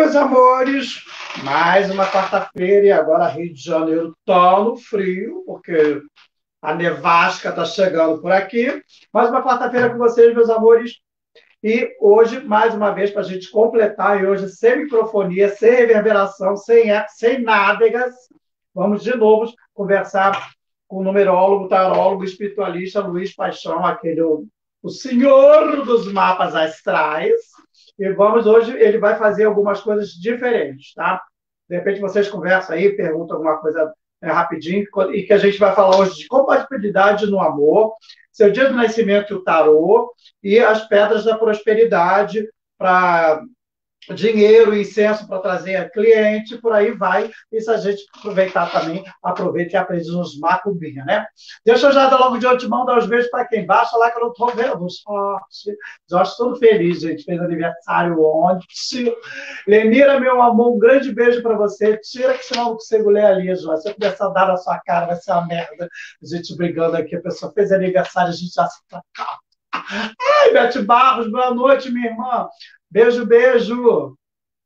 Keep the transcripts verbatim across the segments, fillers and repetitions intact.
meus amores, mais uma quarta-feira e agora Rio de Janeiro tá no frio, porque a nevasca está chegando por aqui. Mais uma quarta-feira com vocês, meus amores. E hoje, mais uma vez, para a gente completar, e hoje sem microfonia, sem reverberação, sem, sem nádegas, vamos de novo conversar com o numerólogo, tarólogo, espiritualista Luiz Paixão, aquele, o, o senhor dos mapas astrais. E vamos hoje, ele vai fazer algumas coisas diferentes, tá? De repente vocês conversam aí, perguntam alguma coisa é, rapidinho, e que a gente vai falar hoje de compatibilidade no amor, seu dia do nascimento e o tarô, e as pedras da prosperidade para dinheiro, incenso para trazer cliente, por aí vai. E se a gente aproveitar também, aproveita e aprende nos macumbinha, né? Deixa eu já dar logo de antemão, dar os beijos para quem baixa lá, que eu não estou vendo. Sorte. Jorge, todo feliz, gente. Fez aniversário ontem. Lenira, meu amor, um grande beijo para você. Tira que senão eu não consigo ler ali, Jorge. Se eu começar a dar na sua cara, vai ser uma merda. A gente brigando aqui, a pessoa fez aniversário, a gente já se tracava. Ai, Bete Barros, boa noite, minha irmã. Beijo, beijo.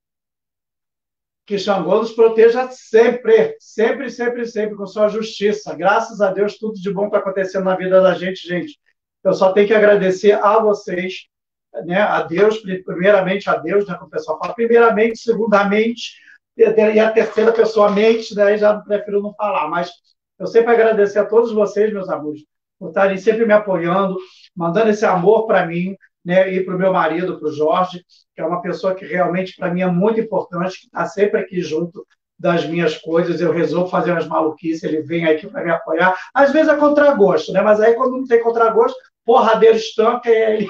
Que Xangô nos proteja sempre, sempre, sempre, sempre, com sua justiça. Graças a Deus, tudo de bom está acontecendo na vida da gente, gente. Eu só tenho que agradecer a vocês, né? A Deus, primeiramente a Deus, né? Como o pessoal fala, primeiramente, segundamente, e a terceira pessoa, mente, daí já prefiro não falar, mas eu sempre agradecer a todos vocês, meus amigos, por estarem sempre me apoiando, mandando esse amor para mim, né, e para o meu marido, para o Jorge, que é uma pessoa que realmente para mim é muito importante, que está sempre aqui junto das minhas coisas. Eu resolvo fazer umas maluquices, ele vem aqui para me apoiar. Às vezes é contragosto, né? Mas aí quando não tem contragosto, porradeiro estanca e aí...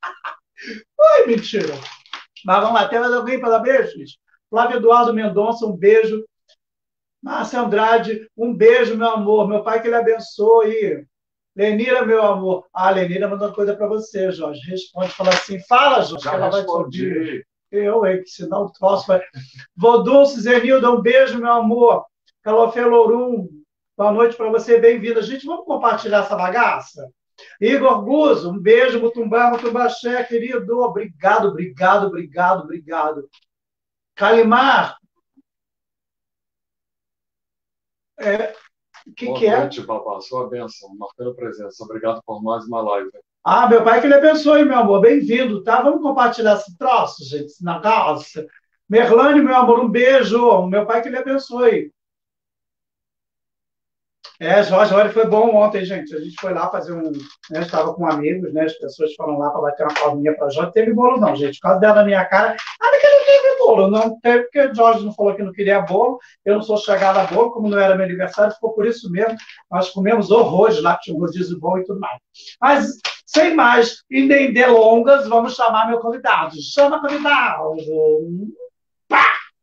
Ai, mentira! Mas vamos lá, tem mais alguém para dar beijos? Flávio Eduardo Mendonça, um beijo. Márcia Andrade, um beijo, meu amor. Meu pai que ele abençoe. Lenira, meu amor. Ah, Lenira mandou uma coisa para você, Jorge. Responde, fala assim, fala, Jorge, Já que ela respondi. vai te ouvir. Eu, hein, que senão o troço vai... Vodulce, Zenilda, um beijo, meu amor. Calofé Lourum, boa noite para você, bem-vinda. Gente, vamos compartilhar essa bagaça? Igor Guzo, um beijo, Mutumbá, Mutumbaxé, querido. Obrigado, obrigado, obrigado, obrigado. Calimar, é... O que, Boa que é? noite, papá. Sua bênção. Marcando presença. Obrigado por mais uma live. Ah, meu pai que ele abençoe, meu amor. Bem-vindo, tá? Vamos compartilhar esse troço, gente, na calça. Merlane, meu amor, um beijo. Meu pai que ele abençoe. É, Jorge, olha, foi bom ontem, gente. A gente foi lá fazer um... Né, estava com amigos, né? As pessoas foram lá para bater uma palminha para Jorge. Teve bolo não, gente. Por causa dela na minha cara. Ah, não que não teve bolo. Não teve, porque o Jorge não falou que não queria bolo. Eu não sou chegada a bolo, como não era meu aniversário. Ficou por isso mesmo. Nós comemos horrores lá, que tinha um rodízio bom e tudo mais. Mas... Sem mais e nem delongas, vamos chamar meu convidado. Chama convidado. Pá!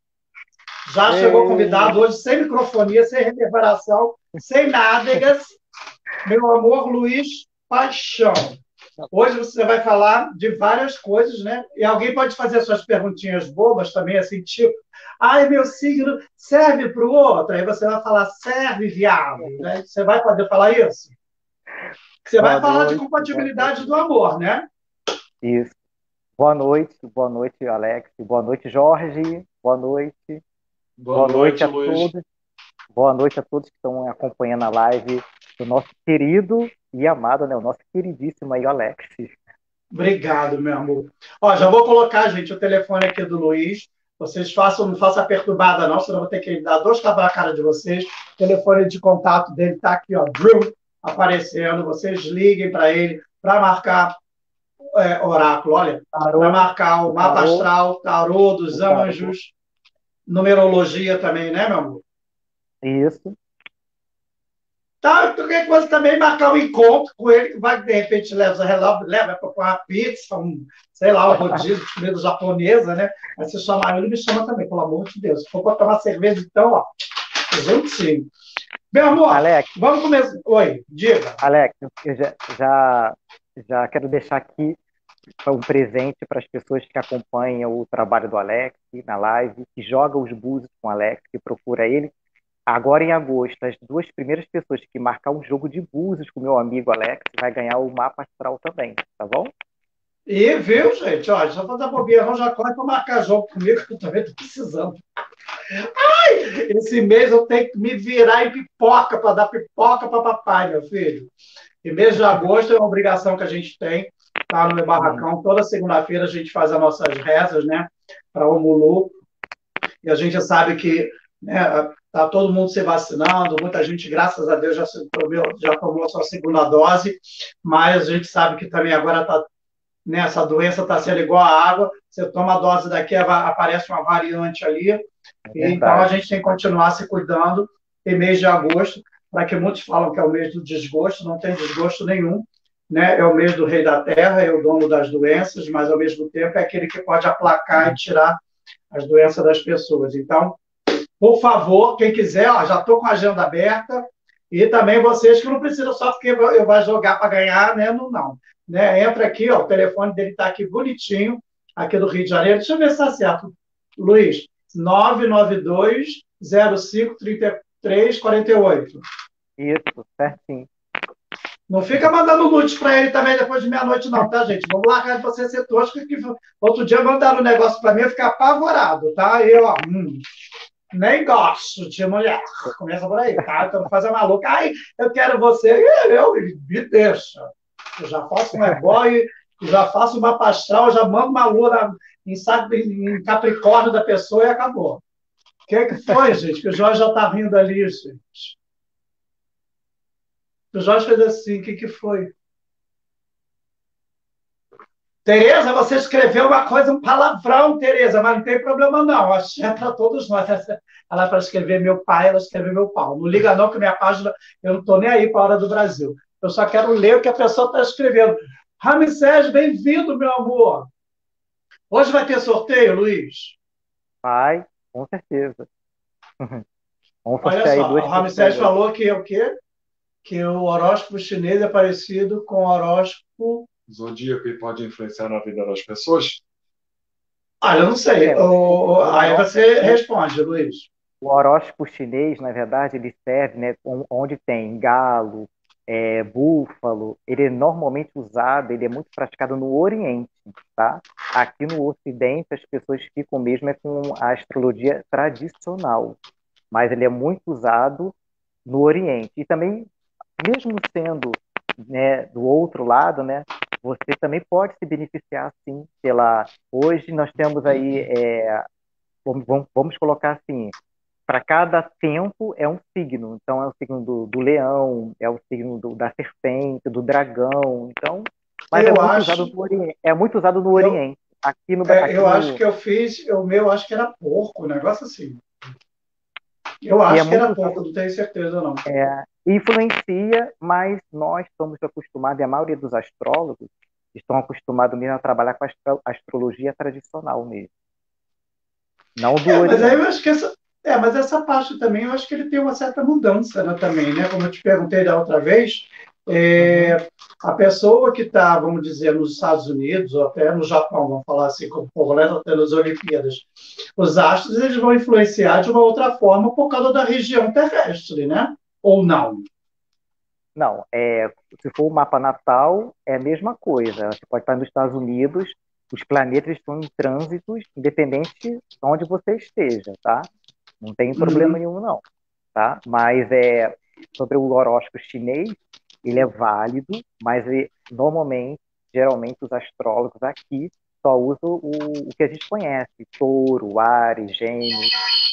Já Ei. chegou convidado hoje, sem microfonia, sem reverberação, sem nádegas. Meu amor, Luiz Paixão. Hoje você vai falar de várias coisas, né? E alguém pode fazer suas perguntinhas bobas também, assim, tipo, ai, meu signo serve para o outro. Aí você vai falar, serve, viado. Né? Você vai poder falar isso? Você vai Boa falar noite, de compatibilidade do amor, né? Isso. Boa noite, boa noite, Alex. Boa noite, Jorge. Boa noite. Boa, boa noite, noite a Luiz. todos. Boa noite a todos que estão acompanhando a live do nosso querido e amado, né? O nosso queridíssimo aí, Alex. Obrigado, meu amor. Ó, já vou colocar, gente, o telefone aqui do Luiz. Vocês façam, não façam a perturbada, não, senão eu vou ter que dar dois tapas na cara de vocês. O telefone de contato dele está aqui, ó, drill, aparecendo. Vocês liguem para ele para marcar é, oráculo, olha, para marcar o mapa tarô, astral, tarô dos tarô. anjos, numerologia também, né, meu amor? Isso. Tá, tu quer que você também marcar um encontro com ele, que vai, de repente, leva, leva para uma pizza, um, sei lá, um rodízio de comida japonesa, né? Aí você chamar ele, me chama também, pelo amor de Deus. Se for para tomar cerveja, então, ó, juntinho. Meu amor, Alex, vamos começar. Oi, diga. Alex, eu já, já, já quero deixar aqui um presente para as pessoas que acompanham o trabalho do Alex na live, que joga os búzios com o Alex, que procura ele. Agora, em agosto, as duas primeiras pessoas que marcar um jogo de búzios com o meu amigo Alex vai ganhar o mapa astral também, tá bom? E viu, gente? Ó, já fazer bobeira, já corre para marcar jogo comigo, que eu também estou precisando. Esse mês eu tenho que me virar em pipoca para dar pipoca para papai, meu filho. E mês de agosto é uma obrigação que a gente tem, tá no meu Uhum. barracão. Toda segunda-feira a gente faz as nossas rezas, né? Para o Mulu. E a gente sabe que né, tá todo mundo se vacinando, muita gente, graças a Deus, já, se tomou, já tomou a sua segunda dose, mas a gente sabe que também agora está né, essa doença está sendo igual à água, você toma a dose daqui, aparece uma variante ali, É e então a verdade. gente tem que continuar se cuidando em mês de agosto, para que muitos falam que é o mês do desgosto, não tem desgosto nenhum, né? É o mês do rei da terra, é o dono das doenças, mas ao mesmo tempo é aquele que pode aplacar e tirar as doenças das pessoas. Então, por favor, quem quiser, ó, já estou com a agenda aberta. E também vocês que não precisam só porque eu vou jogar para ganhar, né? Não, não. Né? Entra aqui, ó, o telefone dele está aqui bonitinho, aqui do Rio de Janeiro. Deixa eu ver se está certo. Luiz, nove nove dois zero cinco três três quatro oito. Isso, certinho. Não fica mandando nudes para ele também depois de meia-noite, não, tá, gente? Vamos largar de você ser tosco. Que outro dia mandaram um negócio para mim, eu ficar apavorado, tá? E eu, ó, hum, nem gosto de mulher. Começa por aí, tá? Então, fazer maluca. Ai, eu quero você. Eu, me deixa. Eu já faço um ebói, já faço uma pastral, já mando uma lua em, em Capricórnio da pessoa e acabou. O que, que foi, gente? Que o Jorge já tá rindo ali, gente. O Jorge fez assim, o que, que foi? Tereza, você escreveu uma coisa, um palavrão, Tereza, mas não tem problema não. Acho que é para todos nós. Ela para escrever meu pai, ela escreveu meu pau. Não liga não que minha página, eu não estou nem aí para a hora do Brasil. Eu só quero ler o que a pessoa está escrevendo. Ramsés, bem-vindo, meu amor. Hoje vai ter sorteio, Luiz? Vai, com certeza. Vamos Olha sortear aí só, duas o Ramsés pessoas. falou que é o quê? Que o horóscopo chinês é parecido com o horóscopo... Zodíaco e pode influenciar na vida das pessoas? Ah, eu não sei. É, o, O... o, Aí horó- você o- responde, Luiz. o horóscopo chinês, na verdade, ele serve, né, on- onde tem galo, é, búfalo, ele é normalmente usado, ele é muito praticado no Oriente, tá? Aqui no Ocidente, as pessoas ficam mesmo é com a astrologia tradicional, mas ele é muito usado no Oriente. E também, mesmo sendo, né, do outro lado, né, você também pode se beneficiar, sim, pela... Hoje nós temos aí, é, vamos, vamos, vamos colocar assim, para cada tempo é um signo. Então, é o signo do, do leão, é o signo do, da serpente, do dragão. Então, mas é Eu muito usado acho, no Oriente. É muito usado no eu, Oriente. Aqui no, é, aqui eu acho no que eu fiz, o meu acho que era porco, um negócio assim. Eu e é acho que muito era porco, usado, não tenho certeza, não. é, influencia, mas nós estamos acostumados, e a maioria dos astrólogos estão acostumados mesmo a trabalhar com a astro, astrologia tradicional mesmo, não do É, mas aí Oriente. eu acho que essa, é, mas essa parte também, eu acho que ele tem uma certa mudança, né, também, né? Como eu te perguntei da outra vez, Uhum. é, a pessoa que está, vamos dizer, nos Estados Unidos, ou até no Japão, vamos falar assim, como o povo, né, até nas Olimpíadas, os astros eles vão influenciar de uma outra forma por causa da região terrestre, né? Ou não? Não, é, se for o mapa natal, é a mesma coisa. Você pode estar nos Estados Unidos, os planetas estão em trânsitos, independente de onde você esteja, tá? Não tem problema Uhum. nenhum, não, tá? Mas é sobre o horóscopo chinês, ele é válido, mas ele, normalmente, geralmente, os astrólogos aqui só usam o, o que a gente conhece, touro, Áries, gêmeos,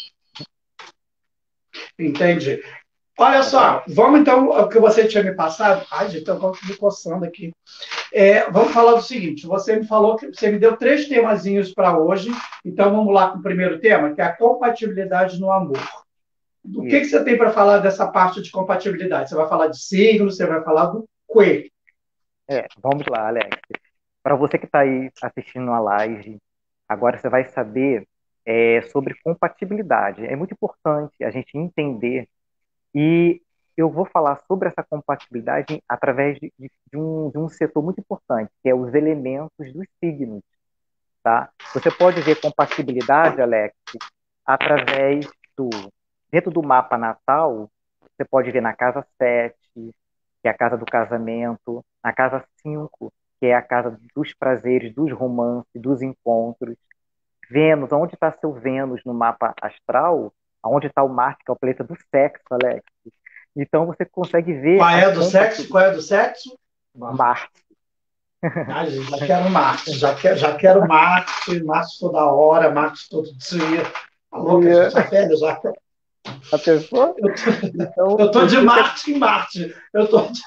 Entendi. Olha tá bom? só, vamos então, o que você tinha me passado. Ai, gente, eu vou me coçando aqui. É, vamos falar do seguinte: você me falou que você me deu três temazinhos para hoje, então vamos lá com o primeiro tema, que é a compatibilidade no amor. O que, que Isso. você tem para falar dessa parte de compatibilidade? Você vai falar de signo, você vai falar do quê? É, vamos lá, Alex. Para você que está aí assistindo a live, agora você vai saber é, sobre compatibilidade. É muito importante a gente entender e eu vou falar sobre essa compatibilidade através de, de- de um, de um setor muito importante, que é os elementos dos signos, tá? Você pode ver compatibilidade, Alex, através do... Dentro do mapa natal, você pode ver na casa sete, que é a casa do casamento, na casa cinco, que é a casa dos prazeres, dos romances, dos encontros. Vênus, onde está seu Vênus no mapa astral? Onde está o Marte, que é o planeta do sexo, Alex? Então você consegue ver Qual a é do sexo? Qual é do sexo? Marte. Ah, gente, já quero Marte, já quero, já quero Marte, Marte toda hora, Marte todo dia. Tá louca, E, gente, tá velha já. a pessoa? Eu tô, Então, eu tô de você- Marte em Marte. Eu tô de...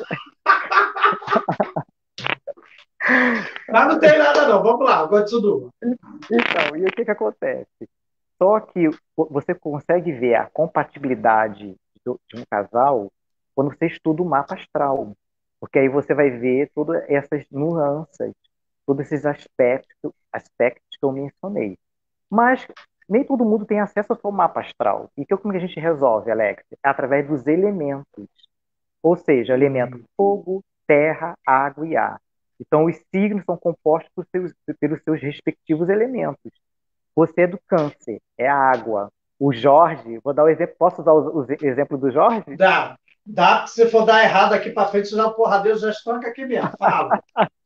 Mas não tem nada, não. Vamos lá, continua. então, e o que que acontece? Só que vo- você consegue ver a compatibilidade do- de um casal quando você estuda o mapa astral. Porque aí você vai ver todas essas nuances, todos esses aspectos, aspectos que eu mencionei. Mas nem todo mundo tem acesso ao seu mapa astral. E que, como que a gente resolve, Alex? É através dos elementos. Ou seja, elemento fogo, terra, água e ar. Então, os signos são compostos por seus- pelos seus respectivos elementos. Você é do câncer, é a água. O Jorge, vou dar o exemplo, posso usar o, o exemplo do Jorge? Dá. Dá, porque se for dar errado aqui para frente, já, porra, Deus já estanca aqui mesmo. Fala.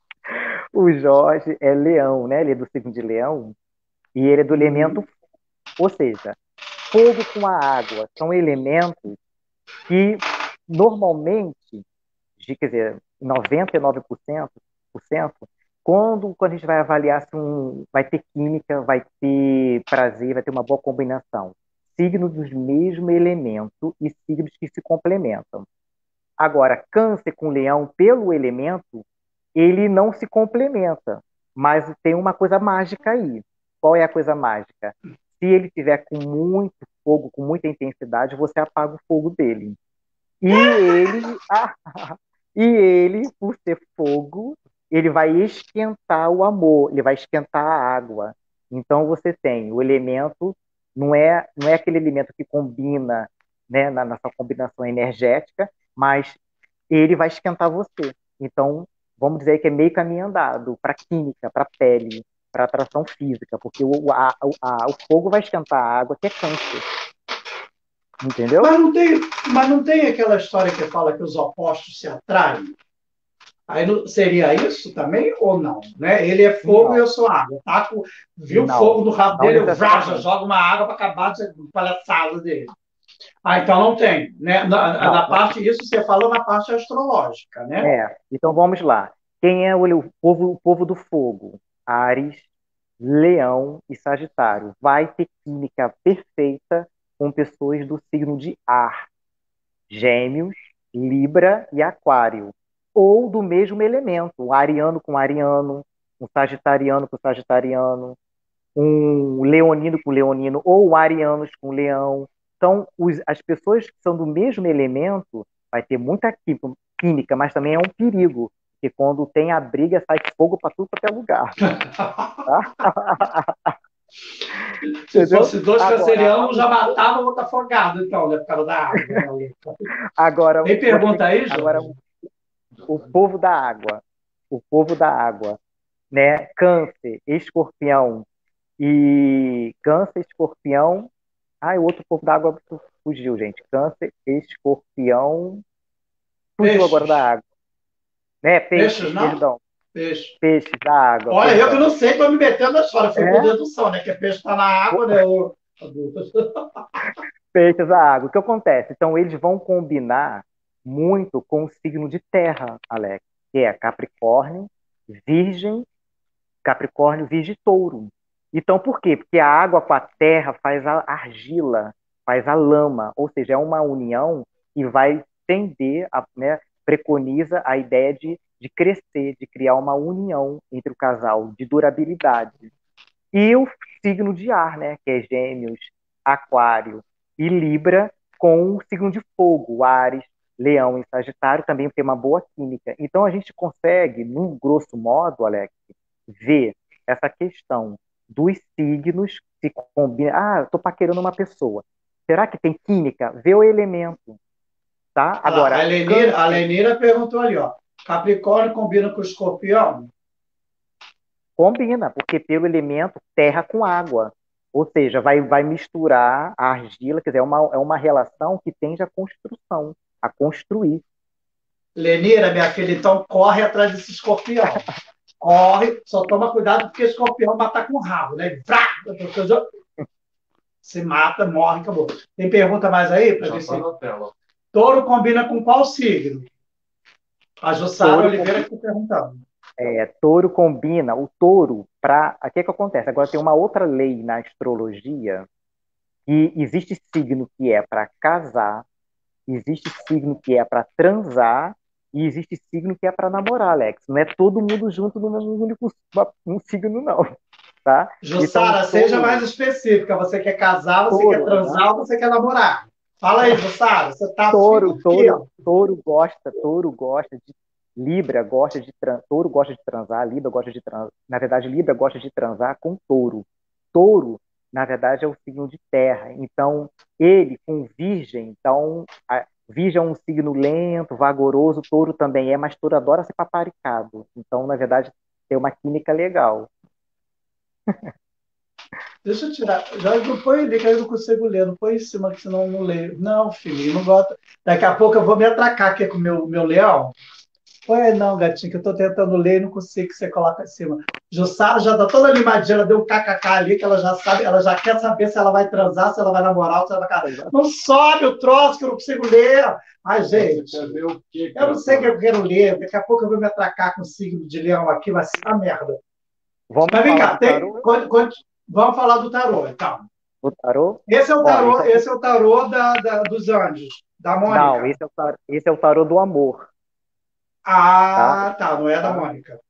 O Jorge é leão, né? Ele é do signo de leão e ele é do elemento Hum. fogo. Ou seja, fogo com a água são elementos que normalmente, de- quer dizer, noventa e nove por cento, por cento, quando, quando a gente vai avaliar se um, vai ter química, vai ter prazer, vai ter uma boa combinação. Signos dos mesmo elemento e signos que se complementam. Agora, câncer com leão, pelo elemento, ele não se complementa, mas tem uma coisa mágica aí. Qual é a coisa mágica? Se ele tiver com muito fogo, com muita intensidade, você apaga o fogo dele. E ele, ah, e ele, por ser fogo, ele vai esquentar o amor, ele vai esquentar a água. Então você tem o elemento, não é, não é aquele elemento que combina, né, na, na sua combinação energética, mas ele vai esquentar você. Então, vamos dizer que é meio caminho andado para química, para pele, para atração física, porque o, a, a, o fogo vai esquentar a água, que é câncer. Entendeu? Mas não tem, mas não tem aquela história que fala que os opostos se atraem? Aí não- seria isso também ou não? Né? Ele é fogo e Não, eu sou água. Taco, viu não, fogo no rabo não dele, eu vrá, já necessariamente. jogo uma água para acabar de palhaçada dele. Ah, então não tem. Né? Na, Não, na parte, isso você falou na parte astrológica, né? é. Então vamos lá. Quem é o, o povo, o povo do fogo? Áries, Leão e Sagitário. Vai ter química perfeita com pessoas do signo de ar. Gêmeos, Libra e Aquário. Ou do mesmo elemento, um ariano com ariano, um sagitariano com sagitariano, um leonino com leonino, ou arianos com leão. Então, os, as pessoas que são do mesmo elemento, vai ter muita química, mas também é um perigo, porque quando tem a briga, sai fogo para tudo quanto é lugar. Tá? Se Entendeu? fosse dois Agora, cancerianos, já matava o outro afogado, então, né? Por causa da água. Né? agora, Tem você, pergunta aí, agora Jorge? o povo da água, o povo da água, né? Câncer, Escorpião e Câncer, Escorpião. Ah, o outro povo da água fugiu, gente. Câncer, Escorpião, fugiu agora da Peixes. água, né? Peixes, Peixes, não? perdão. Peixe. Peixes da água, Olha, eu que perdão. não sei, estou me metendo na história. Foi por É, dedução, né? Que peixe está na água, né? O... peixes da água. O que acontece? Então, eles vão combinar muito com o signo de terra, Alex, que é Capricórnio, Virgem, Capricórnio, Virgem e Touro. Então, por quê? Porque a água com a terra faz a argila, faz a lama, ou seja, é uma união que vai tender, a, né, preconiza a ideia de, de crescer, de criar uma união entre o casal, de durabilidade. E o signo de ar, né, que é Gêmeos, Aquário e Libra, com o signo de fogo, Áries, Leão e Sagitário, também tem uma boa química. Então a gente consegue, num grosso modo, Alex, ver essa questão dos signos se combinam. Ah, estou paquerando uma pessoa. Será que tem química? Vê o elemento, tá? Olha lá, a Agora, Lenira, a câncer Lenira perguntou ali, ó. Capricórnio combina com escorpião? combina, porque pelo elemento terra com água. Ou seja, vai, vai misturar a argila, quer dizer, é uma, é uma relação que tende à construção, a construir. Lenira, minha filha, então corre atrás desse escorpião. corre, só toma cuidado porque escorpião mata com o rabo, né? Vrá! Se mata, morre, acabou. Tem pergunta mais aí? Para Já ver está se. na tela. Touro combina com qual signo? A Jussara Touro, Oliveira que está perguntando. é, touro combina, o touro, para. O que que acontece? Agora tem uma outra lei na astrologia, que existe signo que é para casar, existe signo que é para transar, e existe signo que é para namorar, Alex. Não é todo mundo junto no mesmo único um signo, não. Tá? Então, Jussara, seja mais touro, específica. Você quer casar, você quer touro, né? transar ou você quer namorar? Fala aí, Jussara. Você tá afim Touro, do quê? touro, touro gosta, touro gosta de Libra gosta de trans, touro gosta de transar, Libra gosta de transar. Na verdade, Libra gosta de transar com touro. Touro, na verdade, é o signo de terra. Então, ele com Virgem, então, a, Virgem é um signo lento, vagaroso, touro também é, mas touro adora ser paparicado. Então, na verdade, tem uma química legal. Deixa eu tirar. Já não põe ali, que aí eu não consigo ler. Não põe em cima, que senão eu não leio. Não, filho, não gosto. Daqui a pouco eu vou me atracar aqui com o meu, meu leão. Põe não, gatinho, que eu estou tentando ler e não consigo que você coloca em cima. Jussara já está toda animadinha, ela deu um kkk ali, que ela já sabe, ela já quer saber se ela vai transar, se ela vai namorar, se ela vai casar. Não sobe o troço que eu não consigo ler. Ai, gente, Você quer ver o quê, eu não sei o que cara? eu quero ler. Daqui a pouco eu vou me atracar com o signo de leão aqui, vai ser uma merda. Vamos Mas vem falar cá, do tem, tarô? quando- quando- vamos falar do tarô, então. Do tarô? Esse é o Bom, tarô, então, esse é o tarô da, da- dos anjos, da não, Mônica. esse é o tarô, esse é o tarô do amor, tá? Ah, tá, não é da Tá? Mônica.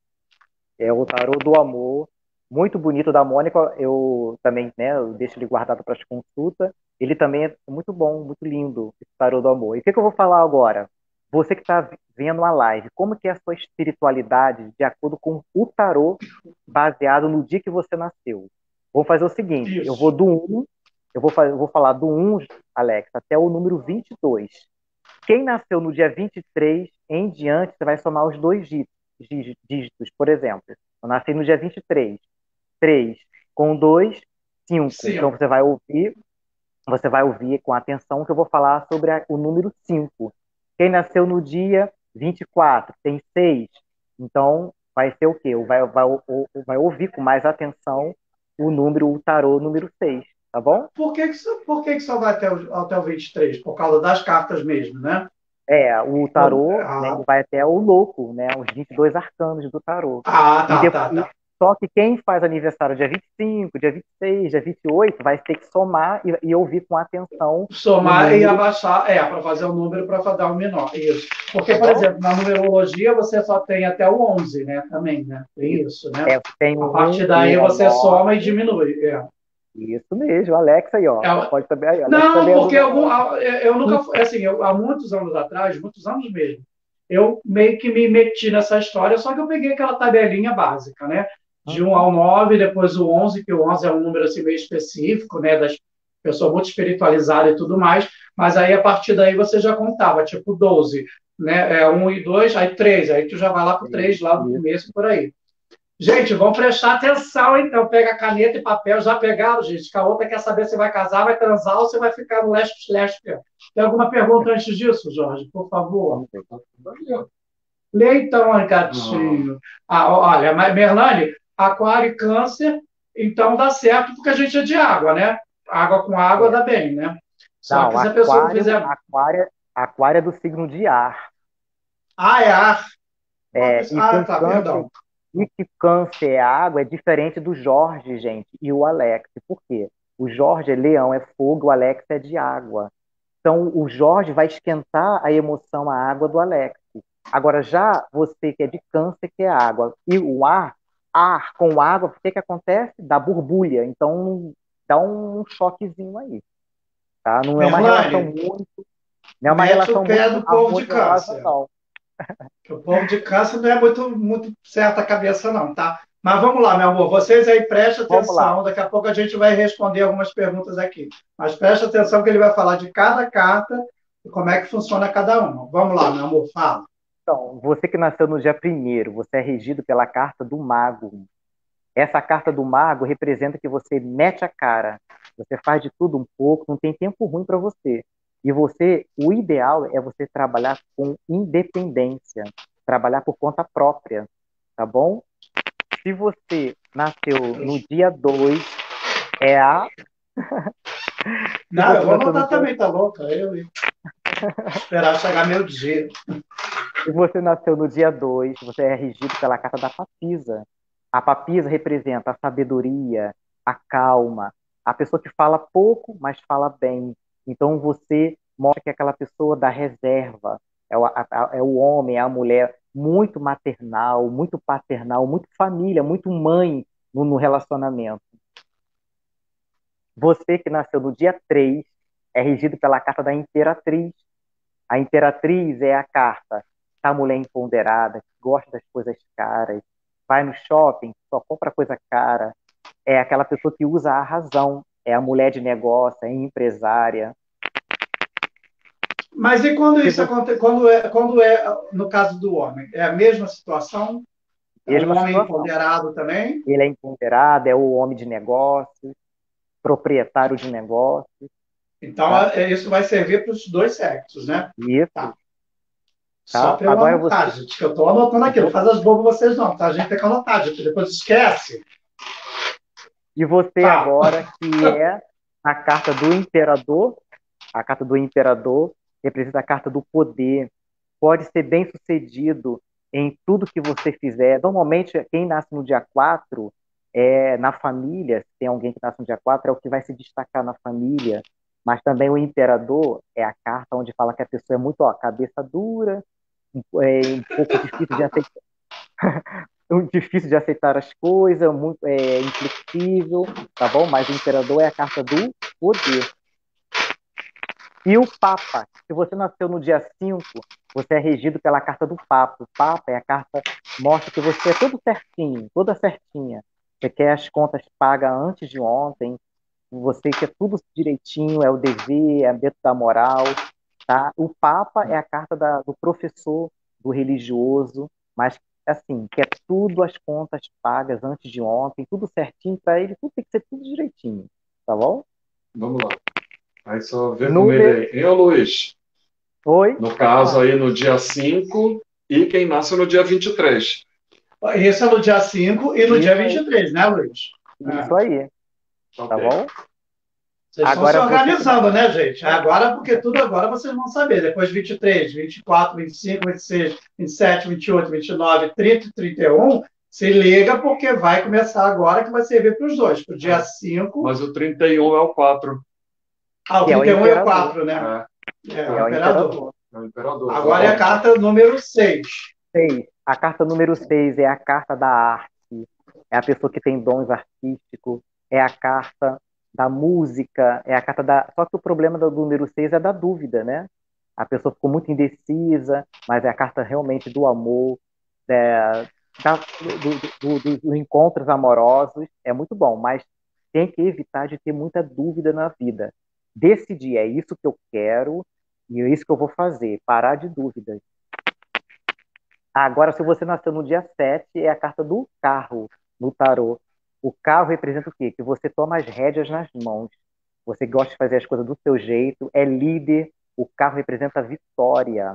É o tarô do amor, muito bonito da Mônica. Eu também, né, eu deixo ele guardado para as consultas. Ele também é muito bom, muito lindo, esse tarô do amor. E o que, que eu vou falar agora? Você que está vendo a live, como que é a sua espiritualidade de acordo com o tarô baseado no dia que você nasceu? Vou fazer o seguinte, eu vou Isso. do um, eu vou, fazer, eu vou falar do um, Alex, até o número vinte e dois. Quem nasceu no dia vinte e três em diante, você vai somar os dois dígitos, dígitos, por exemplo. Eu nasci no dia vinte e três. três com dois, cinco. Então Sim. você vai ouvir, você vai ouvir com atenção que eu vou falar sobre a, o número cinco. Quem nasceu no dia vinte e quatro tem seis. Então vai ser o quê? Vai, vai, vai ouvir com mais atenção o número, o tarô número seis, tá bom? Por que, que, só, por que, que só vai até o, até o vinte e três? Por causa das cartas mesmo, né? É, o Quando- tarô, né, Ah, ele vai até o louco, né, os vinte e dois arcanos do tarô. ah, E tá, tá, depois, tá. só que quem faz aniversário dia vinte e cinco, dia vinte e seis, dia vinte e oito, vai ter que somar e, e ouvir com atenção o Somar e número, abaixar, é, para fazer o número para dar o menor. Isso. Porque, tá por bom? exemplo, na numerologia você só tem até o onze, né? Também, né? Tem Isso. isso, né? É, tem A o um, partir daí o você nove, soma e diminui. É. isso mesmo, Alex aí, ó. É, Pode saber aí, Alex não, também é porque algum, numerólogo. eu nunca, assim, eu, há muitos anos atrás, muitos anos mesmo, eu meio que me meti nessa história, só que eu peguei aquela tabelinha básica, né? De um Uhum. ao nove, depois o onze, que o onze é um número assim, meio específico, né? Das pessoas muito espiritualizadas e tudo mais, mas aí a partir daí você já contava, tipo doze, né? É um e dois, aí três, aí tu já vai lá para o três, Isso, lá do isso. começo, por aí. Gente, vamos prestar atenção, então. Pega caneta e papel. Já pegaram, gente? Que a outra quer saber se vai casar, vai transar ou se vai ficar no leste-leste. Tem alguma pergunta antes disso, Jorge? Por favor. Vamos ver. Tá tudo ali, ó. Lê então, Não. gatinho. Ah, olha, mas, Merlane, aquário e câncer, então dá certo, porque a gente é de água, né? Água com água É. dá bem, né? Só Não, que se a pessoa não aquário, fizer. aquário, aquário é do signo de ar. Ah, é ar. É, e Ah, com tá, câncer, perdão. e que câncer é água é diferente do Jorge, gente, e o Alex. Por quê? O Jorge é leão, é fogo, o Alex é de água. Então, o Jorge vai esquentar a emoção, a água do Alex. Agora, já você que é de câncer, que é água, e o ar, ar com água, o que que acontece? Dá borbulha. Então, dá um choquezinho aí, tá? Não é uma relação Merlane, muito, não é uma mete o relação pé muito do povo de harmoniosa, câncer. não. Que o povo de câncer não é muito, muito certa a cabeça, não, tá? Mas vamos lá, meu amor. Vocês aí prestem Vamos lá. atenção. Daqui a pouco a gente vai responder algumas perguntas aqui. Mas preste atenção que ele vai falar de cada carta e como é que funciona cada uma. Vamos lá, meu amor, fala. Então, você que nasceu no dia primeiro, você é regido pela carta do mago. Essa carta do mago representa que você mete a cara, você faz de tudo um pouco, não tem tempo ruim para você. E você, o ideal é você trabalhar com independência, trabalhar por conta própria, tá bom? Se você nasceu no dia dois, é a. Se Não, eu você vou nasceu no anotar dia, também, tá louca? Eu ia esperar chegar meu dia. se você nasceu no dia dois, você é regido pela carta da papisa. A papisa representa a sabedoria, a calma, a pessoa que fala pouco, mas fala bem. Então você mostra que é aquela pessoa da reserva, é o, a- a- é o homem, é a mulher muito maternal, muito paternal, muito família, muito mãe no, no relacionamento. Você que nasceu no dia três é regido pela carta da imperatriz. A imperatriz é a carta da mulher empoderada, que gosta das coisas caras, vai no shopping, só compra coisa cara, é aquela pessoa que usa a razão, é a mulher de negócio, é empresária. Mas e quando Se isso você, acontece, quando é, quando é no caso do homem? É a mesma situação? É um mesma homem situação. empoderado também? Ele é empoderado, é o homem de negócios, proprietário de negócios, Então, tá? é- isso vai servir para os dois sexos, né? Isso, Tá. Só tá? para eu Agora anotar, você, gente, que eu estou anotando aqui. Não faz as bobas vocês não, tá? A gente tem que anotar, gente. Depois esquece. e você Fala. agora, que é a carta do imperador, a carta do imperador representa a carta do poder, pode ser bem sucedido em tudo que você fizer. Normalmente, quem nasce no dia quatro, é, na família, se tem alguém que nasce no dia quatro, é o que vai se destacar na família. Mas também o imperador é a carta onde fala que a pessoa é muito, ó, cabeça dura, um, é, um pouco difícil de aceitar, difícil de aceitar as coisas, muito é, inflexível, tá bom? Mas o imperador é a carta do poder. E o Papa, se você nasceu no dia cinco, você é regido pela carta do Papa. O Papa é a carta que mostra que você é todo certinho, toda certinha. Você quer as contas pagas antes de ontem, você quer tudo direitinho, é o dever, é dentro da moral, tá? O Papa é a carta da, do professor, do religioso, mas assim, quer tudo as contas pagas antes de ontem, tudo certinho para ele, tudo tem que ser tudo direitinho, tá bom? Vamos lá. Aí só ver com ele Número. aí. Hein, ô Luiz? Oi? No Pode caso falar. aí no dia cinco e quem nasce no dia vinte e três. Isso é no dia cinco e no dia Isso vinte aí, e três, né, Luiz? isso É. aí, tá Ok. bom? Vocês estão se Agora você que organizando, né, gente? Agora, porque tudo agora vocês vão saber. Depois vinte e três, vinte e quatro, vinte e cinco, vinte e seis, vinte e sete, vinte e oito, vinte e nove, trinta e trinta e um, se liga, porque vai começar agora que vai servir para os dois. Para o dia cinco. Mas o trinta e um é o quatro. Ah, o que é o trinta e um e o imperador, quatro, né? É, É, que o é o imperador. imperador. é o imperador. Agora é a Exatamente. carta número seis. Seis. A carta número seis é a carta da arte, é a pessoa que tem dons artísticos, é a carta da música, é a carta da. Só que o problema do número seis é da dúvida, né? A pessoa ficou muito indecisa, mas é a carta realmente do amor, é, da, do, do, do, dos encontros amorosos, é muito bom, mas tem que evitar de ter muita dúvida na vida. Decidir, é isso que eu quero e é isso que eu vou fazer, parar de dúvidas. Agora, se você nasceu no dia sete, é a carta do carro no tarô. O carro representa o quê? Que você toma as rédeas nas mãos. Você gosta de fazer as coisas do seu jeito, é líder. O carro representa a vitória.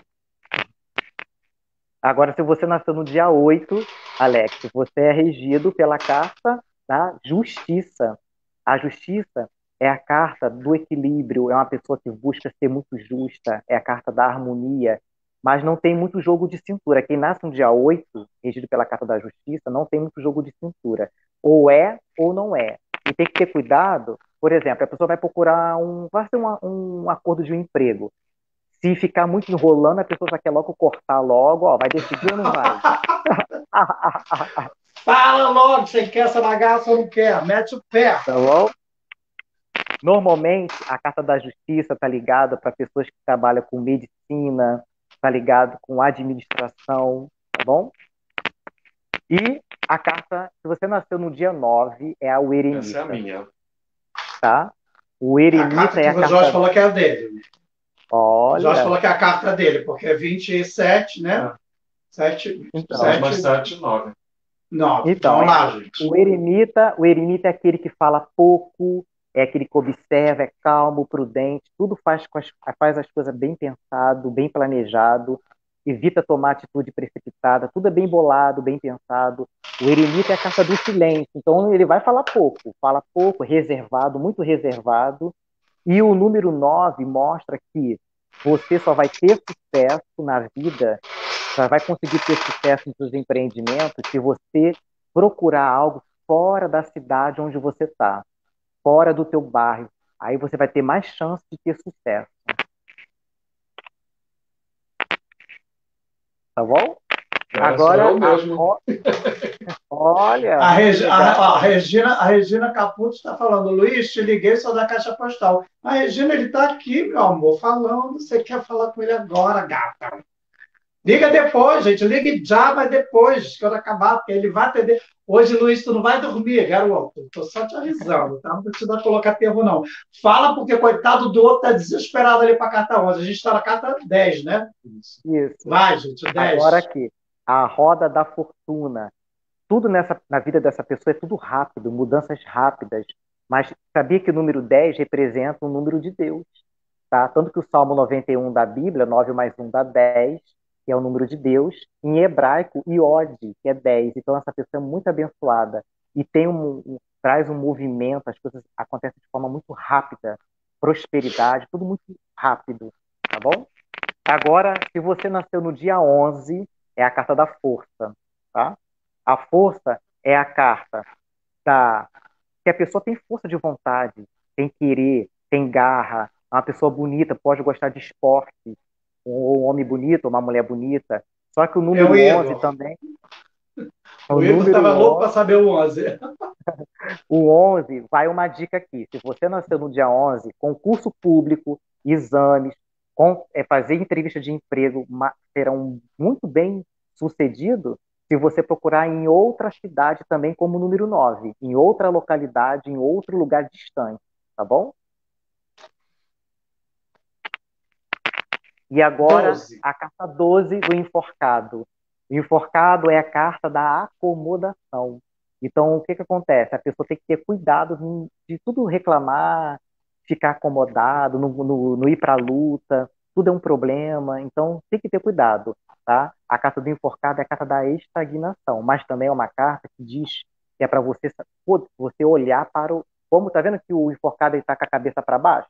Agora, se você nasceu no dia oito, Alex, você é regido pela carta da justiça. A justiça é a carta do equilíbrio, é uma pessoa que busca ser muito justa, é a carta da harmonia, mas não tem muito jogo de cintura. Quem nasce no dia oito, regido pela carta da justiça, não tem muito jogo de cintura. Ou é ou não é. E tem que ter cuidado. Por exemplo, a pessoa vai procurar um, vai ser uma, um acordo de um emprego. Se ficar muito enrolando, a pessoa já quer logo cortar logo, ó, vai decidir ou não vai? Fala logo, você quer essa bagaça ou não quer? Mete o pé. Tá bom? Normalmente, a carta da justiça está ligada para pessoas que trabalham com medicina, está ligado com administração, tá bom? E a carta, se você nasceu no dia nove, é a o Essa é a eremita, minha. tá? O A carta eremita é que a o Jorge carta... falou que é a dele. O Jorge Olha, falou que é a carta dele, porque é vinte e sete, né? É. Sete, então, Seis mais sete, sete, nove. nove. então, Vamos é, lá, gente. o eremita, o eremita é aquele que fala pouco, é aquele que observa, é calmo, prudente, tudo faz, com as, faz as coisas bem pensado, bem planejado. evita tomar atitude precipitada, tudo é bem bolado, bem pensado. O eremita é a carta do silêncio, então ele vai falar pouco, fala pouco, reservado, muito reservado. E o número nove mostra que você só vai ter sucesso na vida, só vai conseguir ter sucesso nos seus empreendimentos se você procurar algo fora da cidade onde você está, fora do teu bairro. Aí você vai ter mais chance de ter sucesso. Tá bom? É, Agora, sou eu a mesmo. ro- olha, A, que Regi- a- legal. a Regina, a Regina Caputo está falando, Luiz, te liguei, sou da Caixa Postal. A Regina, ele está aqui, meu amor, falando. Você quer falar com ele agora, gata? Liga depois, gente. Ligue já, mas depois, quando acabar, porque ele vai atender. Hoje, Luiz, tu não vai dormir, garoto. Estou só te avisando, tá? Não vou te dar colocar termo, não. Fala, porque coitado do outro tá desesperado ali para a carta onze. A gente está na carta dez, né? Isso. Isso. Vai, gente, Agora dez. aqui, a roda da fortuna. Tudo nessa, na vida dessa pessoa é tudo rápido, mudanças rápidas. Mas sabia que o número dez representa o número de Deus, tá? Tanto que o Salmo noventa e um da Bíblia, nove mais um dá dez, que é o número de Deus, em hebraico, Iod, que é dez. Então essa pessoa é muito abençoada e tem um, um- traz um movimento, as coisas acontecem de forma muito rápida, prosperidade, tudo muito rápido, tá bom? Agora, se você nasceu no dia onze, é a carta da força, tá? A força é a carta da que a pessoa tem força de vontade, tem querer, tem garra, é uma pessoa bonita, pode gostar de esporte, ou um homem bonito, ou uma mulher bonita. Só que o É número o onze Igor. também, o O Igor número estava louco para onze, saber o onze. o onze, vai uma dica aqui. Se você nasceu no dia onze, concurso público, exames, com, é, fazer entrevista de emprego ma- serão muito bem sucedidos se você procurar em outra cidade também como número nove, em outra localidade, em outro lugar distante, tá bom? E agora doze. a carta doze do enforcado. O enforcado é a carta da acomodação. Então, o que que acontece? A pessoa tem que ter cuidado de tudo reclamar, ficar acomodado, não, não- não ir para a luta, tudo é um problema. Então, tem que ter cuidado, tá? A carta do enforcado é a carta da estagnação, mas também é uma carta que diz que é para você, pô, você olhar para o. Como tá vendo que o enforcado está com a cabeça para baixo?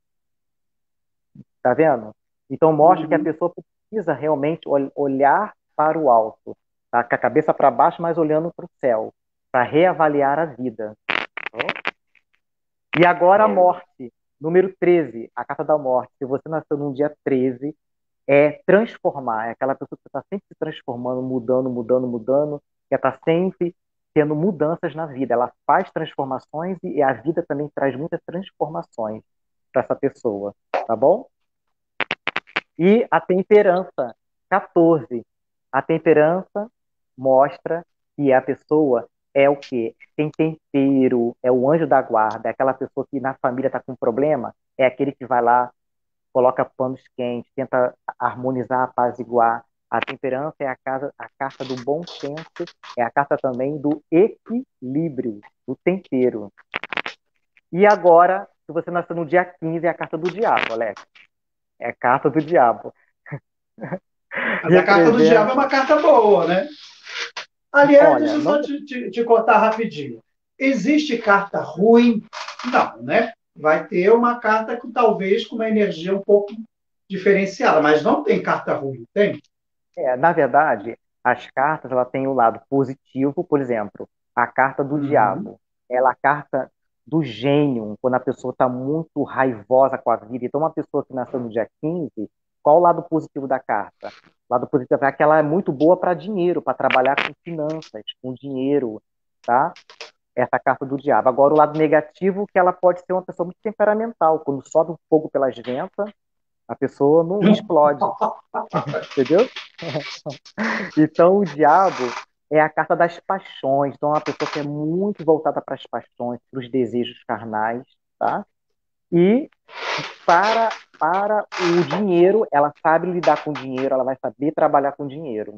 Tá vendo? Então mostra que a Uhum. pessoa precisa realmente ol- olhar para o alto, tá? Com a cabeça para baixo, mas olhando para o céu, para reavaliar a vida. Tá bom? E agora a Olha, morte, número treze, a carta da morte. Se você nasceu num dia treze, é transformar, é aquela pessoa que está sempre se transformando, mudando, mudando, mudando, que está sempre tendo mudanças na vida. Ela faz transformações e a vida também traz muitas transformações para essa pessoa, tá bom? E a temperança, quatorze. A temperança mostra que a pessoa é o quê? Tem tempero, é o anjo da guarda, é aquela pessoa que na família está com problema, é aquele que vai lá, coloca panos quentes, tenta harmonizar, apaziguar. A temperança é a, casa, a carta do bom senso, é a carta também do equilíbrio, do tempero. E agora, se você nasceu no dia quinze, é a carta do diabo, Alex. É a carta do diabo. Mas a carta do diabo é Representa. uma carta boa, né? Aliás, deixa Olha, eu só não, te, te, te cortar rapidinho. Existe carta ruim? Não, né? Vai ter uma carta com talvez com uma energia um pouco diferenciada, mas não tem carta ruim, tem? é, na verdade, as cartas ela tem o lado positivo, por exemplo, a carta do Uhum. diabo. Ela é a carta do gênio, quando a pessoa está muito raivosa com a vida. Então, uma pessoa que nasceu no dia quinze, qual o lado positivo da carta? O lado positivo é que ela é muito boa para dinheiro, para trabalhar com finanças, com dinheiro, tá? Essa carta do diabo. Agora, o lado negativo é que ela pode ser uma pessoa muito temperamental. Quando sobe um fogo pelas ventas, a pessoa não explode, entendeu? Então, o diabo é a carta das paixões. Então, é uma pessoa que é muito voltada para as paixões, para os desejos carnais, tá? E para, para o dinheiro, ela sabe lidar com dinheiro, ela vai saber trabalhar com dinheiro.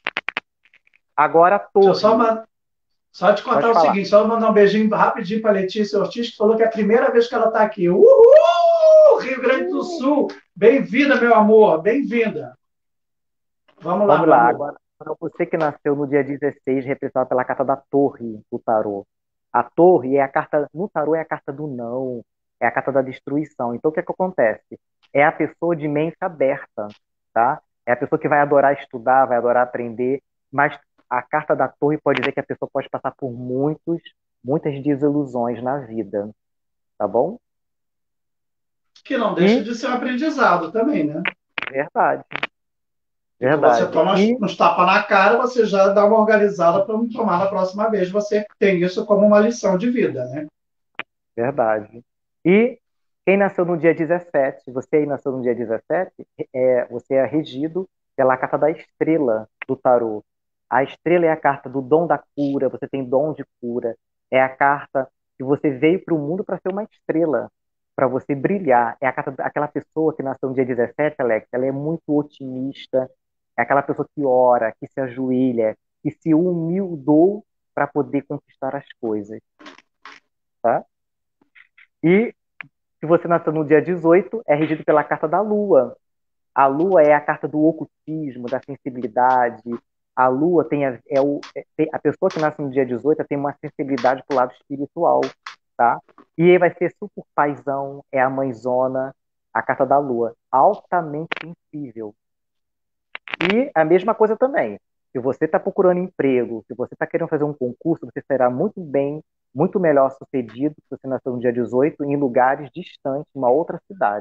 Agora, a Deixa eu só, torre, ma- só te contar pode o falar. seguinte, só mandar um beijinho rapidinho para a Letícia Ortiz, que falou que é a primeira vez que ela está aqui. Uhul! Rio Grande do Sul! Bem-vinda, meu amor, bem-vinda. Vamos lá, Vamos meu lá, amor. agora, para você que nasceu no dia dezesseis, representado pela carta da Torre do tarô. A Torre é a carta, no tarô é a carta do não, é a carta da destruição. Então, o que é que acontece? É a pessoa de mente aberta, tá? É a pessoa que vai adorar estudar, vai adorar aprender, mas a carta da Torre pode dizer que a pessoa pode passar por muitos, muitas desilusões na vida, tá bom? Que não deixa E, de ser um aprendizado também, né? verdade, Então você verdade. toma E, uns tapas na cara, você já dá uma organizada para não tomar na próxima vez. Você tem isso como uma lição de vida, né? verdade. E quem nasceu no dia dezessete, você aí nasceu no dia dezessete, é, você é regido pela carta da estrela do tarô. A estrela é a carta do dom da cura, você tem dom de cura. É a carta que você veio para o mundo para ser uma estrela, para você brilhar. É a carta daquela pessoa que nasceu no dia dezessete, Alex, ela é muito otimista, é aquela pessoa que ora, que se ajoelha, que se humildou para poder conquistar as coisas, tá? E se você nasceu no dia dezoito, é regido pela carta da Lua. A Lua é a carta do ocultismo, da sensibilidade. A Lua tem a, é o, é, a pessoa que nasce no dia dezoito tem uma sensibilidade para o lado espiritual, tá? E aí vai ser super paizão, é a mãezona, a carta da Lua, altamente sensível. E a mesma coisa também. Se você está procurando emprego, se você está querendo fazer um concurso, você será muito bem, muito melhor sucedido se você nasceu no dia dezoito em lugares distantes, uma outra cidade.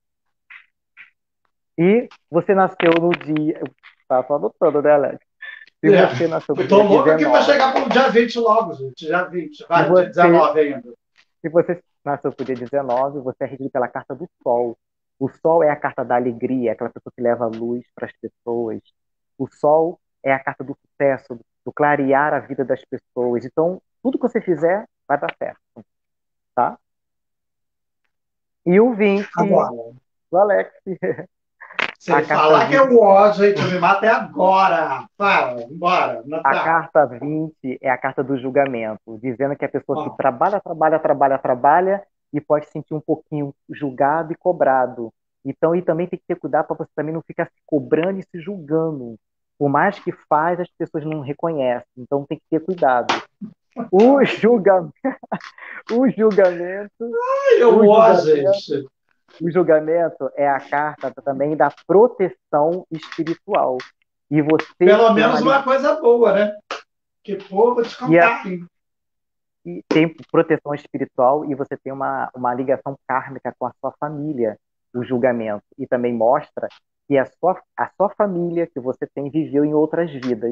E você nasceu no dia. Tá só anotando, né, Alex? Se É. você nasceu no Eu tô dia louco aqui para dezenove, chegar para o dia vinte logo, gente. Dia vinte, se vai, dia você, dezenove ainda. se você nasceu no dia dezenove, você é regido pela carta do Sol. O Sol é a carta da alegria, aquela pessoa que leva luz para as pessoas. O Sol é a carta do sucesso, do clarear a vida das pessoas. Então, tudo que você fizer vai dar certo, tá? E o vinte Agora, do Alex, a se carta falar que é vinte o ódio, gente, eu me mato é agora. Fala, bora, A Natal. carta vinte é a carta do julgamento, dizendo que a pessoa que Ó, trabalha, trabalha, trabalha, trabalha e pode se sentir um pouquinho julgado e cobrado. Então, e também tem que ter cuidado para você também não ficar se cobrando e se julgando. Por mais que faz, as pessoas não reconhecem. Então, tem que ter cuidado. O julgamento, o julgamento, eu o ó, julgamento, gente. o julgamento é a carta também da proteção espiritual. E você Pelo tem menos uma uma coisa boa, né? Que pô, vou te e a contar, hein? e tem proteção espiritual e você tem uma, uma ligação kármica com a sua família, o julgamento. E também mostra que a sua, a sua família que você tem viveu em outras vidas.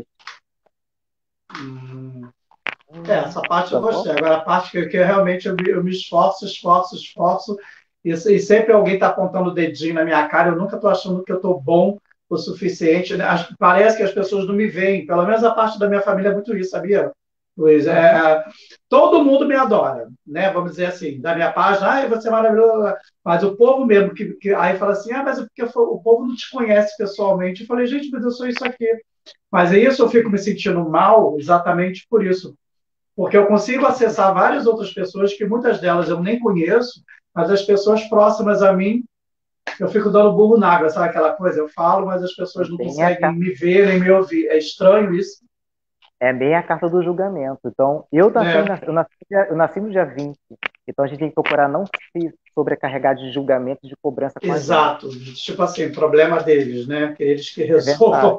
Hum. É, Hum, essa parte eu tá bom? gostei. Agora, a parte que, que realmente eu me, eu me esforço, esforço, esforço, e, e sempre alguém está apontando o dedinho na minha cara, eu nunca estou achando que eu estou bom o suficiente, né? Acho que parece que as pessoas não me veem, pelo menos a parte da minha família é muito isso, sabia, Luiz? Uhum. É, todo mundo me adora, né? Vamos dizer assim, da minha página, ai, você é maravilhoso, mas o povo mesmo, que, que aí fala assim, ah, mas é porque o povo não te conhece pessoalmente. Eu falei, gente, mas eu sou isso aqui. Mas é isso, eu fico me sentindo mal exatamente por isso, porque eu consigo acessar várias outras pessoas que muitas delas eu nem conheço, mas as pessoas próximas a mim, eu fico dando burro na água, sabe aquela coisa? Eu falo, mas as É pessoas não bem a, conseguem ca- me ver nem me ouvir. É estranho isso, é bem a carta do julgamento. Então, eu nasci, né? na- eu nasci, eu nasci no dia vinte. Então, a gente tem que procurar não se sobrecarregar de julgamento e de cobrança com a gente. Exato. Tipo assim, problema deles, né? Que eles que É verdade. resolvam.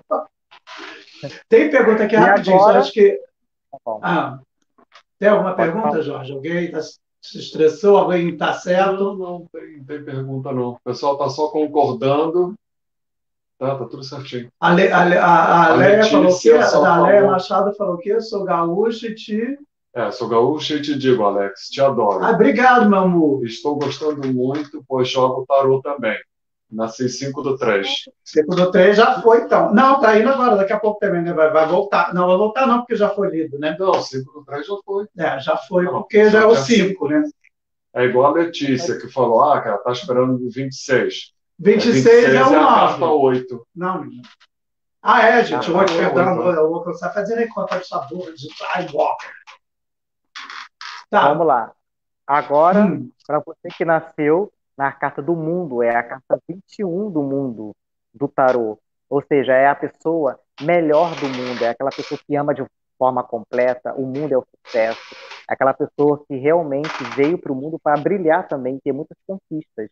Tem pergunta aqui E rapidinho, só agora, acho que. tá bom, Ah, tem alguma pode falar. pergunta, Jorge? Alguém tá, se estressou? Alguém está Não, certo? não tem, tem pergunta não. O pessoal está só concordando. Tá, tá tudo certinho. A, Le, a, Le- a, a A Leia falou o quê? Letícia A só da Leia falou. Machado falou o quê? Eu sou gaúcho e te. É, sou gaúcho e te digo, Alex, te Ah, adoro. obrigado, meu amor. Estou gostando muito, pois jogo tarô também. Nasci cinco do três. Segundo três já foi, então. Não, tá indo agora, daqui a pouco também, né? Vai, vai voltar. Não, vai voltar não, porque já foi lido, né? Não, cinco do três já foi. É, já foi, Não, porque já é só o dia cinco, cinco. né? É igual a Letícia, que falou, ah, cara, tá esperando o vinte e seis. É, vinte e vinte e seis é seis o é a carta nove. oito. Não, menino. Ah, é, gente, o Carta oito, Não, é oito. perdão, oito, é. eu vou começar a fazer nem conta de sabor, de Skywalker. Tá. Vamos lá. Agora, Hum, para você que nasceu na carta do mundo, é a carta vinte e um do mundo do tarô. Ou seja, é a pessoa melhor do mundo, é aquela pessoa que ama de forma completa, o mundo é o sucesso, é aquela pessoa que realmente veio para o mundo para brilhar também, ter muitas conquistas.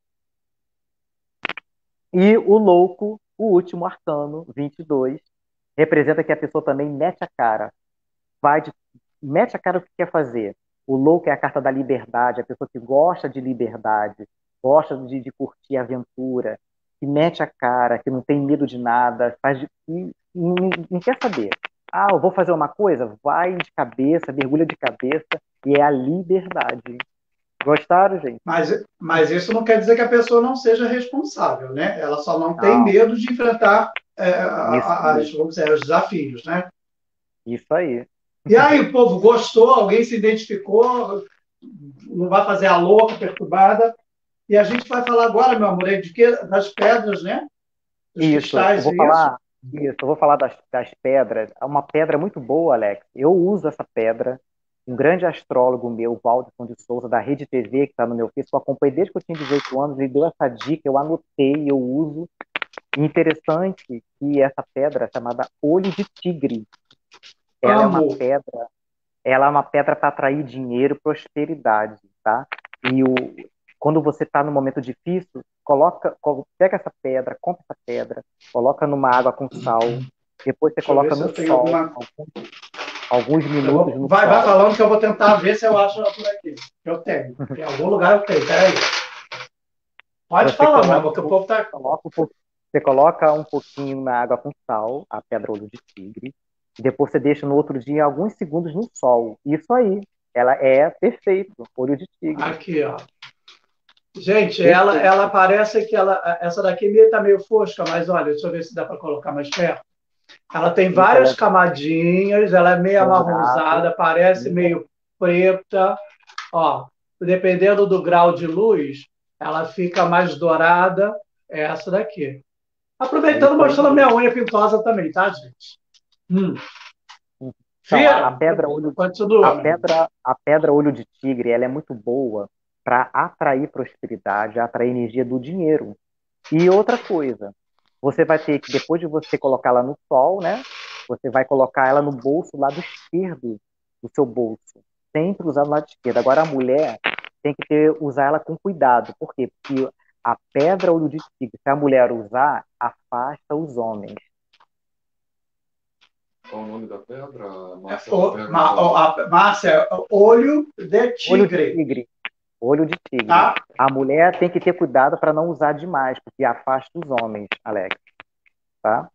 E o louco, o último arcano, vinte e dois, representa que a pessoa também mete a cara, vai de, mete a cara o que quer fazer. O louco é a carta da liberdade, a pessoa que gosta de liberdade, gosta de, de curtir aventura, que mete a cara, que não tem medo de nada, faz de, e, e não, não quer saber. Ah, eu vou fazer uma coisa? Vai de cabeça, mergulha de cabeça, e é a liberdade. Gostaram, gente? Mas, mas isso não quer dizer que a pessoa não seja responsável, né? Ela só não tem Não, medo de enfrentar é, isso as, aí. vamos dizer, os desafios, né? Isso aí. E aí, o povo gostou, alguém se identificou, não vai fazer a louca, perturbada. E a gente vai falar agora, meu amor, é de quê? Das pedras, né? Dos Isso, eu cristais, vou é isso? falar, isso, eu vou falar das, das pedras. É uma pedra muito boa, Alex. Eu uso essa pedra. Um grande astrólogo meu, Waldson de Souza, da Rede T V, que está no meu Facebook, eu acompanhei desde que eu tinha dezoito anos, ele deu essa dica, eu anotei, eu uso. E interessante que essa pedra, chamada olho de tigre, ela é uma Amo. pedra, ela é uma pedra para atrair dinheiro, prosperidade, tá? E o, quando você está no momento difícil, coloca, co- pega essa pedra, compra essa pedra, coloca numa água com sal, depois você Deixa eu ver coloca se no eu tenho sol, alguma. alguns, alguns Eu minutos vou... no vai, vai sol. falando que eu vou tentar ver se eu acho ela por aqui. Eu tenho. Em algum lugar eu tenho. Peraí. Pode Você falar, meu coloca, amor, que o povo está. coloca um pouco- você coloca um pouquinho na água com sal, a pedra olho de tigre, e depois você deixa no outro dia alguns segundos no sol. Isso aí, ela é perfeito, olho de tigre, Aqui, ó. Gente, ela, ela perfeito. parece que ela. Essa daqui meio tá meio fosca, mas olha, deixa eu ver se dá para colocar mais perto. Ela tem Isso, ela várias é camadinhas, ela é meio dourado, amarronzada, parece isso meio preta. Ó, dependendo do grau de luz, ela fica mais dourada. É essa daqui. é Aproveitando, isso aí mostrando a minha mesmo. unha pintosa também, tá, gente? Hum. Então, a, a Viram? pedra olho, a Continua, meu irmão. pedra, a pedra olho de tigre, ela é muito boa para atrair prosperidade, atrair energia do dinheiro. E outra coisa, você vai ter que, depois de você colocá-la no sol, né? Você vai colocar ela no bolso, lado esquerdo do seu bolso. Sempre usar no lado esquerdo. Agora, a mulher tem que ter, usar ela com cuidado. Por quê? Porque a pedra olho de tigre, se a mulher usar, afasta os homens. Qual o nome da pedra? É, Márcia, ela o- pega Ma- o- então. a- Márcia, olho de Olho de tigre, tigre. Olho de tigre. tá? A mulher tem que ter cuidado para não usar demais, porque afasta os homens, Alex, tá?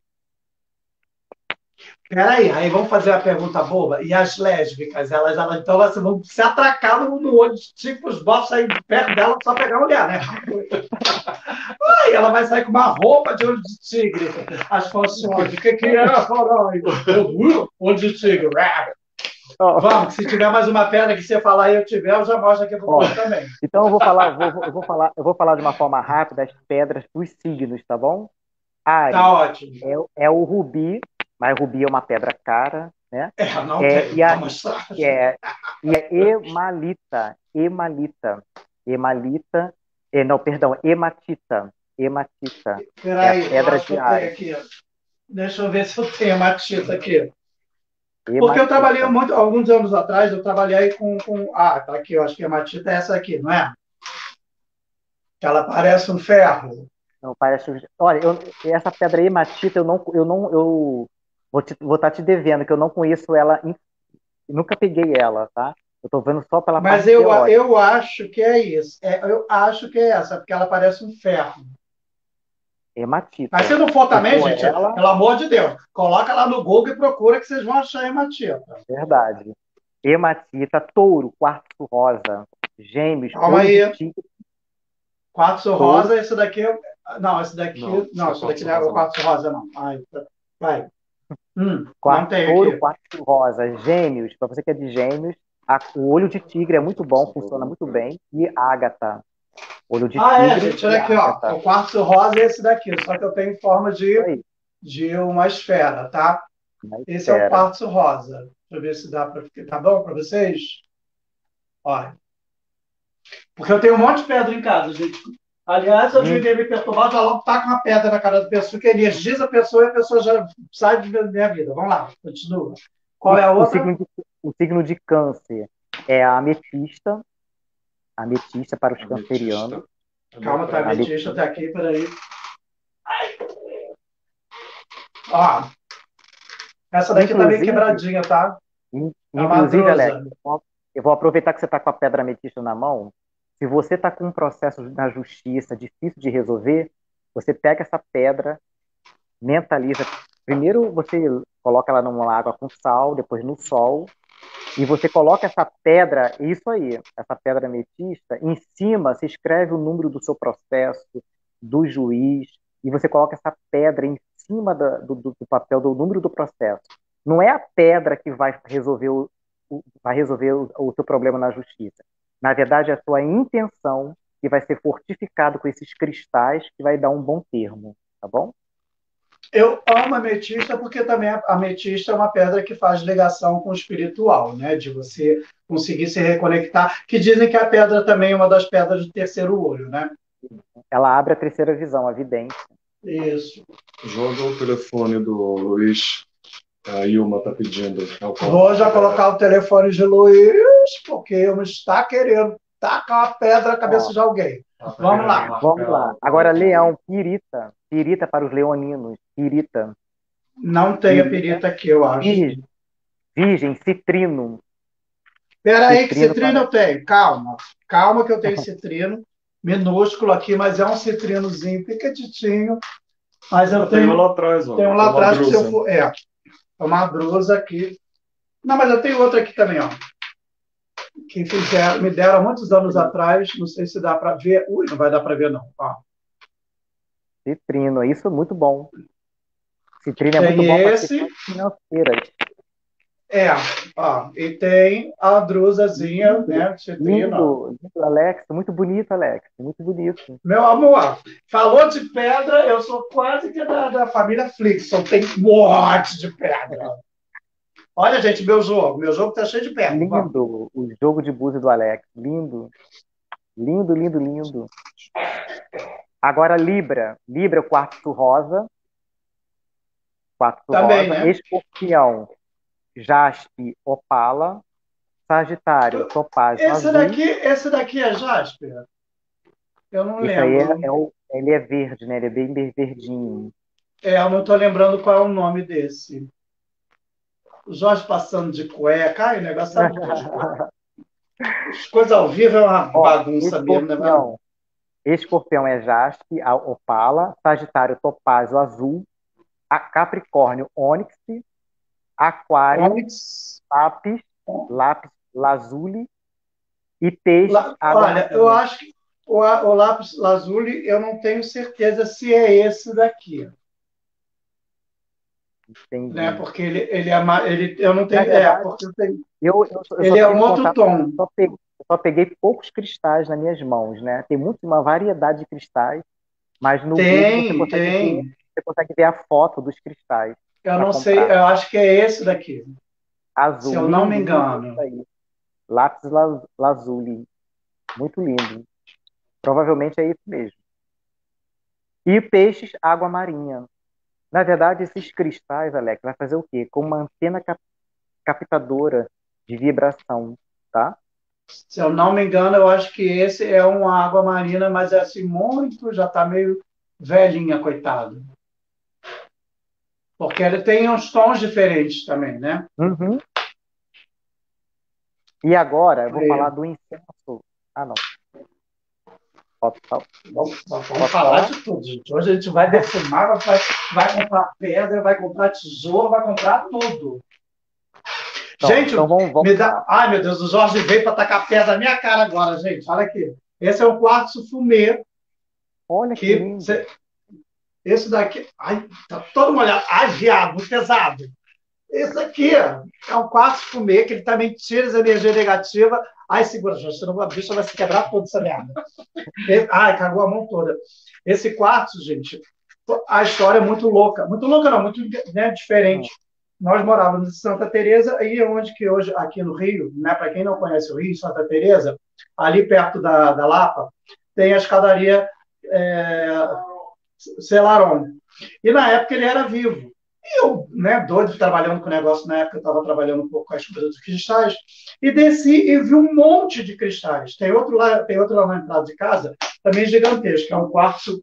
Peraí, aí vamos fazer a pergunta boba. E as lésbicas, elas, elas então elas vão se atracar no, no olho de tigre, os bofs sair de perto dela só pegar a mulher, né? Aí ela vai sair com uma roupa de olho de tigre. As funções, o que, que é, caralho? Eu, Olho de tigre. Ó, Vamos, se tiver mais uma pedra que você falar e eu tiver, eu já mostro aqui pro ó, povo também. então eu vou falar, vou, vou- eu vou falar, eu vou falar de uma forma rápida as pedras dos signos, tá bom? Tá Áries ótimo. é, o- é o rubi, mas rubi é uma pedra cara, né? É, não É, tem, e, a, vamos mostrar. e é, e é emalita, emalita, emalita, é, não, perdão, hematita, hematita, é a Peraí, eu pedra acho que de eu tenho Áries, aqui. Deixa eu ver se eu tenho uma tinta aqui. Porque eu trabalhei hematita. muito, alguns anos atrás, eu trabalhei com, com. Ah, tá aqui, eu acho que a hematita é essa aqui, não é? Que ela parece um ferro. Não, parece. Olha, eu- essa pedra hematita, eu não, eu não, eu vou te, vou estar te devendo, que eu não conheço ela, em- nunca peguei ela, tá? Eu tô vendo só pela Mas parte eu, teórica. eu acho que é isso. É, eu acho que é essa, porque ela parece um ferro. Mas se Hematita. não for Se também, for gente, ela, pelo amor de Deus, coloca lá no Google e procura que vocês vão achar hematita. verdade. Hematita, touro, quartzo rosa, gêmeos, Calma olho de aí. tigre, Quartzo touro. rosa, esse daqui. é- Não, esse daqui. Não, Não, isso é esse daqui quartzo não é o rosa, não. quartzo rosa, não. Ai, tá. Vai. Hum, não Quartzo, tem touro, aqui. quartzo rosa, gêmeos, para você que é de gêmeos, a- o olho de tigre é muito bom, Só vou funciona ver uma muito coisa. bem. E ágata, olho de Ah, é, tigre gente, e olha aqui, ó. ágata. O quartzo rosa é esse daqui, só que eu tenho em forma Isso de, aí, de uma esfera, tá? na Esse é o espera. quartzo rosa. Deixa eu ver se dá para ficar. Tá bom para vocês? Olha. Porque eu tenho um monte de pedra em casa, gente. Aliás, eu Hum, ninguém me perturbar, já logo tá com uma pedra na cara da pessoa, que energiza a pessoa e a pessoa já sai de minha vida. Vamos lá, continua. Qual e é a o outra? signo de, o signo de câncer é a ametista, ametista para os Ametista. cancerianos. Cadê a Calma, tá, pedra? ametista, Ametista. tá aqui, peraí. Ó, essa daqui tá meio Inclusive, quebradinha, tá? in- É uma inclusive, Alex, drusa. ó, eu vou aproveitar que você está com a pedra ametista na mão. Se você está com um processo na justiça difícil de resolver, você pega essa pedra, mentaliza. Primeiro você coloca ela numa água com sal, depois no sol, e você coloca essa pedra, isso aí, essa pedra ametista, em cima, você escreve o número do seu processo, do juiz, e você coloca essa pedra em cima da- do, do- do papel, do número do processo. Não é a pedra que vai resolver o, o- vai resolver o, o seu problema na justiça. Na verdade, é a sua intenção que vai ser fortificado com esses cristais que vai dar um bom termo, tá bom? Eu amo a ametista porque também a ametista é uma pedra que faz ligação com o espiritual, né? De você conseguir se reconectar, que dizem que a pedra também é uma das pedras do terceiro olho, né? Ela abre a terceira visão, a vidência. Isso. Joga o telefone do Luiz. A Ilma está pedindo. É o Vou já contato dela. colocar o telefone de Luiz, porque não está querendo tacar uma pedra na cabeça Ó, de alguém. Ela tá Vamos querendo lá. marcar vamos lá. o Agora, telefone. leão, pirita. Pirita para os leoninos. Pirita. Não tem a Pirita. perita aqui, eu acho. Virgem, virgem, citrino. Peraí, que Citrino citrino para. eu tenho? Calma. Calma que eu tenho citrino. Minúsculo aqui, mas é um citrinozinho pequititinho. Mas eu Tem um tenho, lá atrás, ó. tenho um lá Uma atrás que se eu drusa. for. É, é uma drusa aqui. Não, mas eu tenho outra aqui também, ó. Que fizeram, me deram há muitos anos atrás. Não sei se dá para ver. Ui, não vai dar para ver, não. Ó. Citrino. Isso é muito bom. Citrino é muito Tem bom para esse. questões financeiras. É, ó. E tem a drusazinha, Lindo, né? Citrino, ó. lindo, lindo, Alex. Muito bonito, Alex. Muito bonito. Meu amor, falou de pedra, eu sou quase que da, da família Flixon. Tem um monte de pedra. Olha, gente, meu jogo. Meu jogo tá cheio de pedra. Vamos. Lindo o jogo de búzios do Alex. Lindo. Lindo, lindo, lindo. Agora, Libra. Libra, quartzo rosa. Quartzo Também, rosa. né? Escorpião, jaspe, opala. Sagitário, topázio Esse azul. daqui, esse daqui é Jasper? Eu não Esse aí é, lembro. é o, ele é verde, né? Ele é bem ver- verdinho. É, eu não estou lembrando qual é o nome desse. O Jorge passando de cueca. Ai, o negócio sabe de coisa. As coisas ao vivo é uma Ó, bagunça mesmo, né? Não? escorpião. Escorpião é jaspe, a opala. Sagitário, topázio azul. A Capricórnio, ônix. Aquário, Onyx. lápis, lápis lazuli. E peixes, Lá- água olha, eu marinha. acho que o, o lápis lazuli, eu não tenho certeza se é esse daqui, né? Entendi. Porque ele, ele é, ma- ele, eu não Na tenho, é, verdade, porque eu tenho- eu, eu, só- eu só ele é um tenho outro contato, tom. só peguei, eu só peguei poucos cristais nas minhas mãos, né? Tem muito, uma variedade de cristais, mas no Google você Tem, consegue ver, tem. você consegue ver a foto dos cristais Eu para não sei, comprar. eu acho que é esse daqui, se Azul, eu não me lindo, lindo isso engano. aí. Lápis la- lazuli, muito lindo. Provavelmente é isso mesmo. E peixes, água marinha. Na verdade, esses cristais, Alex, vai fazer o quê? Com uma antena cap- captadora de vibração, tá? Se eu não me engano, eu acho que esse é uma água marina, mas é assim, muito, já está meio velhinha, coitado. Porque ele tem uns tons diferentes também, né? Uhum. E agora eu vou É. falar do incenso. Ah, não. Posso falar? Vamos, vamos Posso falar falar? de tudo, gente. Hoje a gente vai defumar, vai, vai comprar pedra, vai comprar tesouro, vai comprar tudo. Então, Gente, então vamos, vamos me dá. lá. Ai, meu Deus, o Jorge veio para tacar pedra na minha cara agora, gente. Olha aqui. Esse é o quartzo fumê, Olha que que lindo. cê- esse daqui. Ai, tá todo molhado. Ai, viado, muito pesado. Esse aqui ó, é um quartzo fumê, que ele também tira as energias negativas. Ai, segura, Jorge, senão a bicha vai se quebrar toda essa merda. Esse- Ai, cagou a mão toda. Esse quartzo, gente, a história é muito louca. Muito louca, não, muito né, Hum, diferente. Nós morávamos em Santa Teresa, e onde que hoje, aqui no Rio, né, para quem não conhece o Rio, Santa Teresa, ali perto da, da Lapa, tem a escadaria é, Celaron. E na época ele era vivo. E eu, né, doido, trabalhando com o negócio, na época eu estava trabalhando um pouco com as coisas dos cristais, e desci e vi um monte de cristais. Tem outro lá, tem outro lá na entrada de casa, também gigantesco, é um quartzo,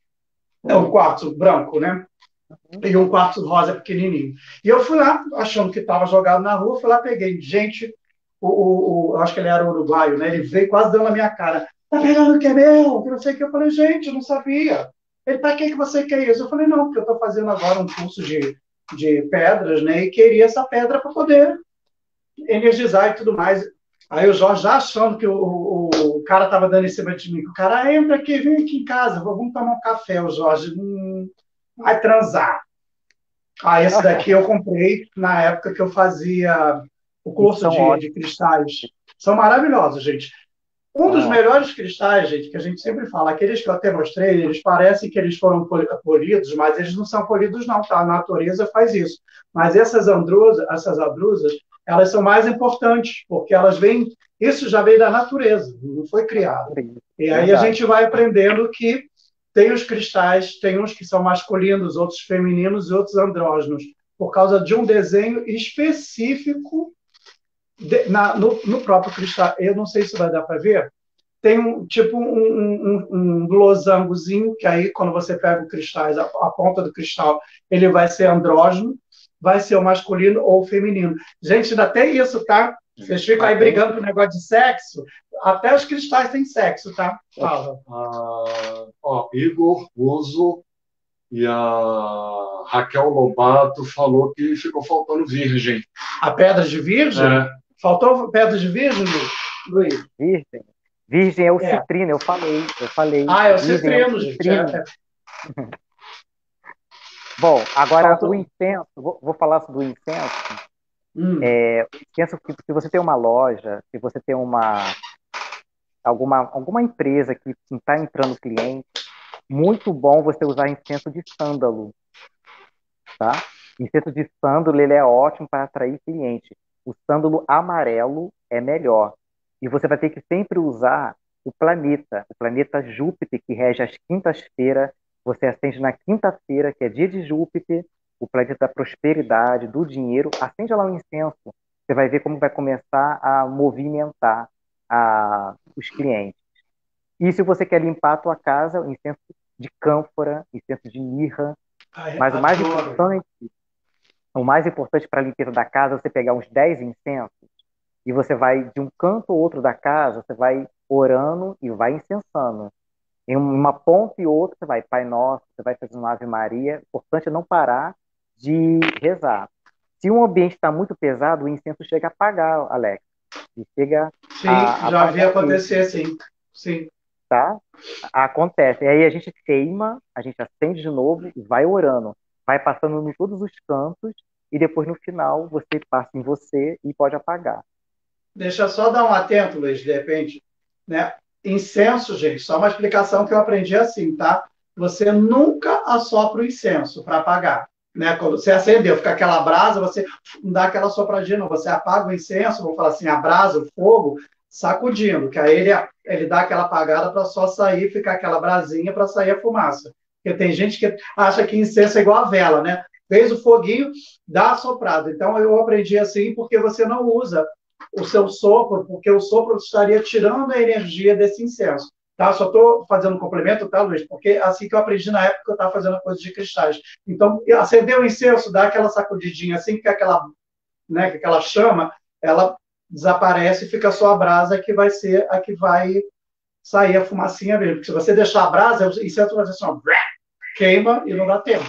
é um quartzo branco, né? E um quartzo rosa pequenininho. E eu fui lá, achando que estava jogado na rua, fui lá, peguei. Gente, o, o, o, eu acho que ele era uruguaio, né? Ele veio quase dando na minha cara. Tá pegando o que é meu? Que não sei o que. Eu falei, gente, eu não sabia. Ele, para que, que você quer isso? Eu falei, não, porque eu estou fazendo agora um curso de, de pedras, né? E queria essa pedra para poder energizar e tudo mais. Aí o Jorge já achando que o, o, o cara estava dando em cima de mim. O cara, ah, entra aqui, vem aqui em casa, vamos tomar um café. O Jorge, hum, vai transar. Ah, esse daqui eu comprei na época que eu fazia o curso de, de cristais. São maravilhosos, gente. Um dos melhores cristais, gente, que a gente sempre fala, aqueles que eu até mostrei, eles parecem que eles foram polidos, mas eles não são polidos não, tá? A natureza faz isso. Mas essas andrusas, essas andrusas, elas são mais importantes, porque elas vêm, isso já veio da natureza, não foi criado. E aí a gente vai aprendendo que tem os cristais, tem uns que são masculinos, outros femininos e outros andrógenos, por causa de um desenho específico de, na, no, no próprio cristal. Eu não sei se vai dar para ver. Tem um tipo um, um, um losangozinho, que aí, quando você pega o cristais, a, a ponta do cristal, ele vai ser andrógeno, vai ser o masculino ou o feminino. Gente, ainda tem isso, tá? Vocês ficam aí brigando com o negócio de sexo. Até os cristais têm sexo, tá? Fala. Ah, ó, Igor Uso e a Raquel Lobato falou que ficou faltando virgem. A pedra de virgem? É. Faltou pedra de virgem, Luiz? Virgem. Virgem é o é. citrino, eu falei. Eu falei. Ah, é o virgem citrino, é o gente. citrino. É. Bom, agora Faltou... o incenso, vou, vou falar sobre o incenso. Hum. É, o incenso, se você tem uma loja, se você tem uma alguma, alguma empresa que está entrando cliente, muito bom você usar incenso de sândalo, tá? Incenso de sândalo, ele é ótimo para atrair cliente. O sândalo amarelo é melhor. E você vai ter que sempre usar o planeta, o planeta Júpiter, que rege as quintas-feiras. Você acende na quinta-feira, que é dia de Júpiter, o planeta da prosperidade, do dinheiro. Acende lá o incenso. Você vai ver como vai começar a movimentar a, os clientes. E se você quer limpar a tua casa, o incenso de cânfora, incenso de mirra. Ai, Mas o mais adoro. importante, o mais importante para a limpeza da casa é você pegar uns dez incensos e você vai de um canto ou outro da casa, você vai orando e vai incensando. Em uma ponta e outra, você vai Pai Nosso, você vai fazendo Ave Maria. O importante é não parar de rezar. Se um ambiente está muito pesado, o incenso chega a apagar, Alex. E chega sim, a, já a vi acontecer, sim. sim. Tá? Acontece. E aí a gente queima, a gente acende de novo e vai orando. Vai passando em todos os cantos e depois, no final, você passa em você e pode apagar. Deixa eu só dar um atento, Luiz, de repente. Né? Incenso, gente, só uma explicação que eu aprendi assim, tá? Você nunca assopra o incenso para apagar. Né? Quando você acendeu, fica aquela brasa, você não dá aquela sopradinha, não. Você apaga o incenso, vamos falar assim, a brasa, o fogo, sacudindo, que aí ele, ele dá aquela apagada para só sair, ficar aquela brasinha para sair a fumaça. Porque tem gente que acha que incenso é igual a vela, né? Fez o foguinho, dá a soprada. Então eu aprendi assim porque você não usa o seu sopro, porque o sopro estaria tirando a energia desse incenso. Tá? Só estou fazendo um complemento, tá, Luiz? Porque assim que eu aprendi na época que eu estava fazendo coisa de cristais. Então, acender o incenso, dá aquela sacudidinha assim, que aquela, né, que aquela chama, ela desaparece e fica só a brasa que vai ser a que vai sair a fumacinha mesmo. Porque se você deixar a brasa, o incenso vai ser assim, ó, queima e não dá tempo.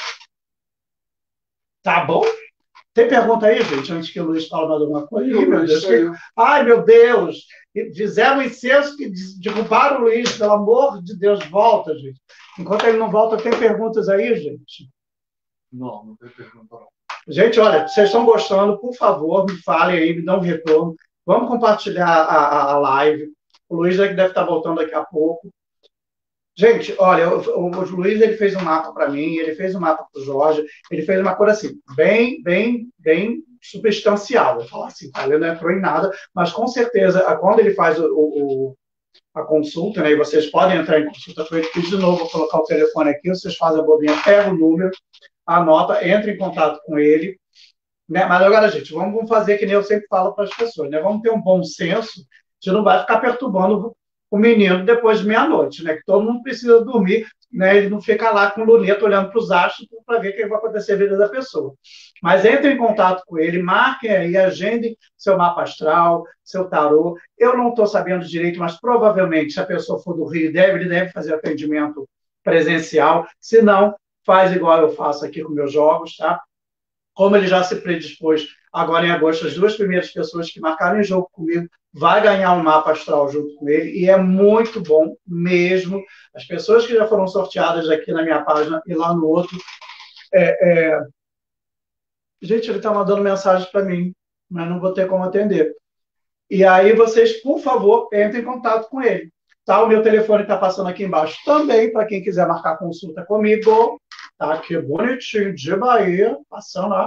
Tá bom? Tem pergunta aí, gente, antes que o Luiz fale mais alguma coisa? Ih, meu Deus, que... Ai, meu Deus! Fizeram incenso que derrubaram o Luiz, pelo amor de Deus, volta, gente. Enquanto ele não volta, tem perguntas aí, gente? Não, não tem pergunta, não. Gente, olha, vocês estão gostando, por favor, me falem aí, me dão um retorno. Vamos compartilhar a, a, a live. O Luiz é que deve estar voltando daqui a pouco. Gente, olha, o, o Luiz ele fez um mapa para mim, ele fez um mapa para o Jorge, ele fez uma coisa assim, bem, bem, bem substancial. Vou falar assim, tá? Ele não entrou em nada, mas com certeza, quando ele faz o, o, a consulta, né? E vocês podem entrar em consulta com ele. E, de novo, vou colocar o telefone aqui, vocês fazem a bobinha, pega o número, anota, entra em contato com ele. Né? Mas agora, gente, vamos fazer que nem eu sempre falo para as pessoas, né? Vamos ter um bom senso, a gente não vai ficar perturbando o menino depois de meia-noite, né? Que todo mundo precisa dormir, né? Ele não fica lá com luneta olhando para os astros para ver o que vai acontecer na vida da pessoa. Mas entre em contato com ele, marquem aí, agendem seu mapa astral, seu tarô. Eu não estou sabendo direito, mas provavelmente, se a pessoa for do Rio, deve, ele deve fazer atendimento presencial. Se não, faz igual eu faço aqui com meus jogos, tá? Como ele já se predispôs agora em agosto, as duas primeiras pessoas que marcaram em jogo comigo vai ganhar um mapa astral junto com ele, e é muito bom mesmo. As pessoas que já foram sorteadas aqui na minha página e lá no outro, é, é... gente, ele está mandando mensagem para mim, mas não vou ter como atender. E aí vocês, por favor, entrem em contato com ele. Tá? O meu telefone está passando aqui embaixo também, para quem quiser marcar consulta comigo. Tá aqui bonitinho, de Bahia, passando lá.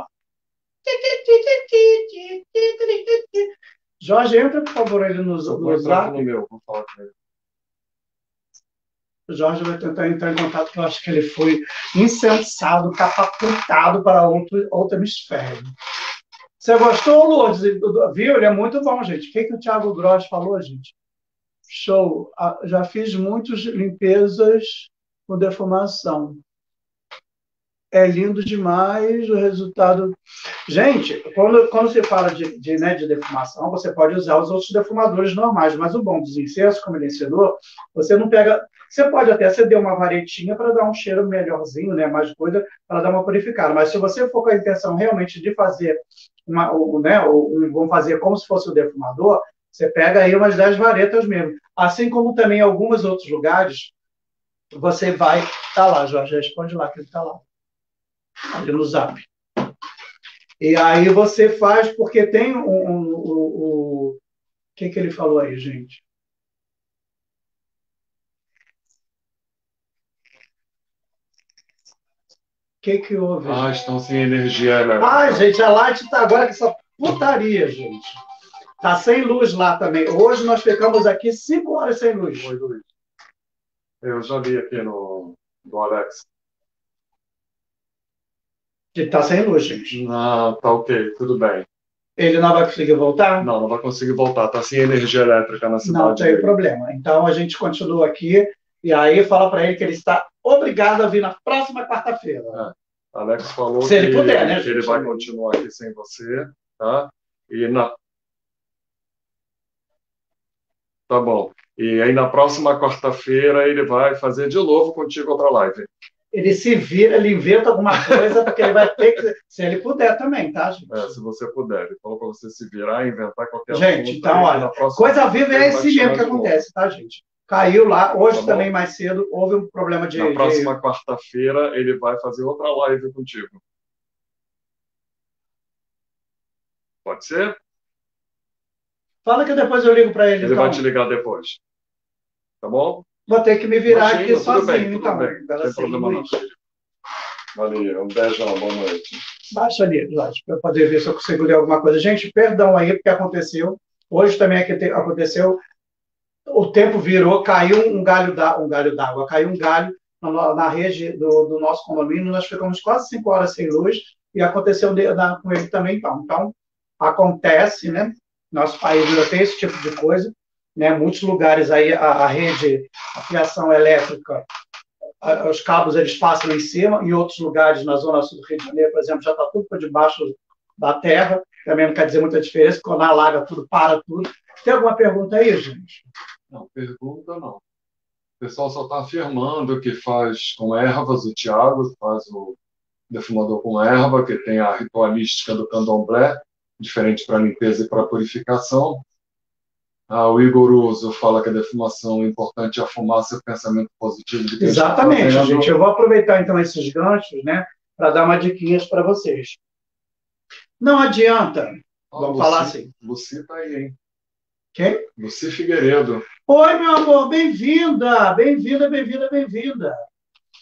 Jorge, entra, por favor, ele nos, nos zap. No meu, vou falar com ele. O Jorge vai tentar entrar em contato, porque eu acho que ele foi incensado, catapultado para outro, outro hemisfério. Você gostou, Lourdes? Viu? Ele é muito bom, gente. O que, que o Thiago Gross falou, gente? Show. Já fiz muitas limpezas com defumação. É lindo demais o resultado. Gente, quando, quando se fala de, de, né, de defumação, você pode usar os outros defumadores normais, mas o bom dos incensos, como ele ensinou, você não pega. Você pode até acender uma varetinha para dar um cheiro melhorzinho, né, mais coisa, para dar uma purificada. Mas se você for com a intenção realmente de fazer, uma, o, né, o, vamos fazer como se fosse o defumador, você pega aí umas dez varetas mesmo. Assim como também em alguns outros lugares, você vai. Tá lá, Jorge, responde lá que ele está lá. Ali no zap. E aí você faz, porque tem um, um, um, um, o que, que ele falou aí, gente? O que, que houve? Ah, estão sem energia elétrica. Ah, gente, a Light está agora com essa putaria, gente. Tá sem luz lá também. Hoje nós ficamos aqui cinco horas sem luz. Oi, Luiz. Eu já vi aqui no do Alex. Que está sem luz, gente. Não, tá ok, tudo bem. Ele não vai conseguir voltar? Não, não vai conseguir voltar. Está sem energia elétrica na cidade. Não tem dele. Problema. Então a gente continua aqui e aí fala para ele que ele está obrigado a vir na próxima quarta-feira. É. Alex falou Se ele que, puder, né, que ele vai continuar aqui sem você, tá? E na... Tá bom. E aí na próxima quarta-feira ele vai fazer de novo contigo outra live. Ele se vira, ele inventa alguma coisa, porque ele vai ter que. Se ele puder também, tá, gente? É, se você puder. Ele falou para você se virar, inventar qualquer coisa. Gente, então, olha, coisa viva é esse mesmo que acontece, tá, gente? Caiu lá, hoje tá também mais cedo, houve um problema de. Na próxima de... quarta-feira ele vai fazer outra live contigo. Pode ser? Fala que depois eu ligo para ele. Ele então. vai te ligar depois. Tá bom? Vou ter que me virar Imagina, aqui tudo sozinho, bem, tudo então. bem. Não tem problema não. Valeu, um beijão, boa noite. Baixa ali, Jorge, para eu poder ver se eu consigo ler alguma coisa. Gente, perdão aí, porque aconteceu. Hoje também aqui aconteceu. O tempo virou, caiu um galho d'água, um galho d'água, caiu um galho na, na rede do, do nosso condomínio. Nós ficamos quase cinco horas sem luz e aconteceu de, na, com ele também. Então, então, acontece, né? Nosso país ainda tem esse tipo de coisa. Né, muitos lugares aí a, a rede, a fiação elétrica, a, os cabos eles passam em cima, em outros lugares, na zona sul do Rio de Janeiro, por exemplo, já está tudo por debaixo da terra, também não quer dizer muita diferença, quando alaga tudo, para tudo. Tem alguma pergunta aí, gente? Não, pergunta não. O pessoal só está afirmando que faz com ervas, o Thiago faz o defumador com erva, que tem a ritualística do candomblé, diferente para limpeza e para purificação. Ah, o Igor Uso fala que a defumação é importante, a fumaça e o pensamento positivo. De quem Exatamente, está gente. Eu vou aproveitar, então, esses ganchos, né, para dar uma diquinhas para vocês. Não adianta. Ah, Vamos Luci, falar assim. Luci está aí, hein? Quem? Luci Figueiredo. Oi, meu amor. Bem-vinda. Bem-vinda, bem-vinda, bem-vinda.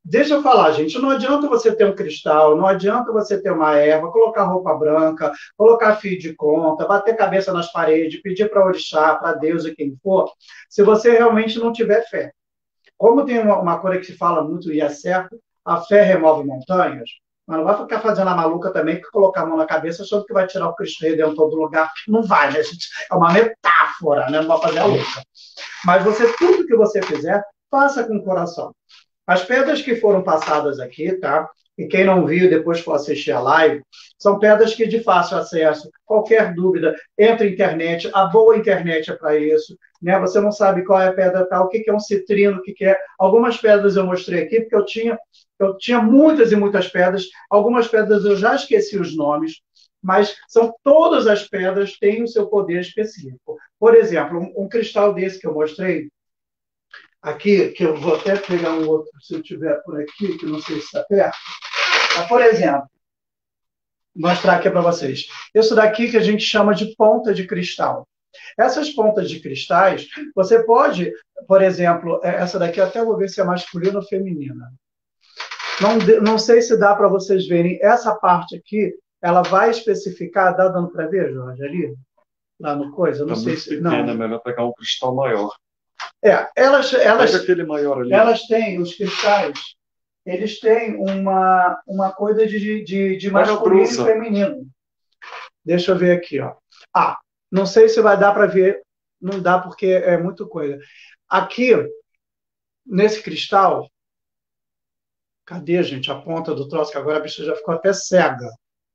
Deixa eu falar, gente, não adianta você ter um cristal, não adianta você ter uma erva, colocar roupa branca, colocar fio de conta, bater cabeça nas paredes, pedir para orixá, para Deus e quem for, se você realmente não tiver fé. Como tem uma, uma coisa que se fala muito e é certo, a fé remove montanhas, mas não vai ficar fazendo a maluca também que colocar a mão na cabeça achando que vai tirar o Cristo Redentor do lugar. Não vai, né, gente? É uma metáfora, né? Não vai fazer a louca. Mas você, tudo que você fizer, faça com o coração. As pedras que foram passadas aqui, tá? E quem não viu, depois for assistir a live, são pedras que de fácil acesso. Qualquer dúvida, entra na internet. A boa internet é para isso. Né? Você não sabe qual é a pedra tal, o que é um citrino, o que é. Algumas pedras eu mostrei aqui, porque eu tinha, eu tinha muitas e muitas pedras. Algumas pedras eu já esqueci os nomes, mas são todas as pedras têm o seu poder específico. Por exemplo, um, um cristal desse que eu mostrei, aqui, que eu vou até pegar um outro, se eu tiver por aqui, que não sei se está perto. Mas, por exemplo, vou mostrar aqui para vocês. Isso daqui que a gente chama de ponta de cristal. Essas pontas de cristais, você pode, por exemplo, essa daqui até vou ver se é masculina ou feminina. Não, não sei se dá para vocês verem. Essa parte aqui, ela vai especificar, dá dando para ver, Jorge, ali? Lá no coisa? Não tá sei muito se... pequena, não. é melhor pegar um cristal maior. É, elas, elas, Pega aquele maior ali. Elas têm, os cristais, eles têm uma, uma coisa de, de, de masculino e feminino. Deixa eu ver aqui, ó. Ah, não sei se vai dar para ver, não dá porque é muito coisa. Aqui, nesse cristal, cadê, gente, a ponta do troço, que agora a bicha já ficou até cega.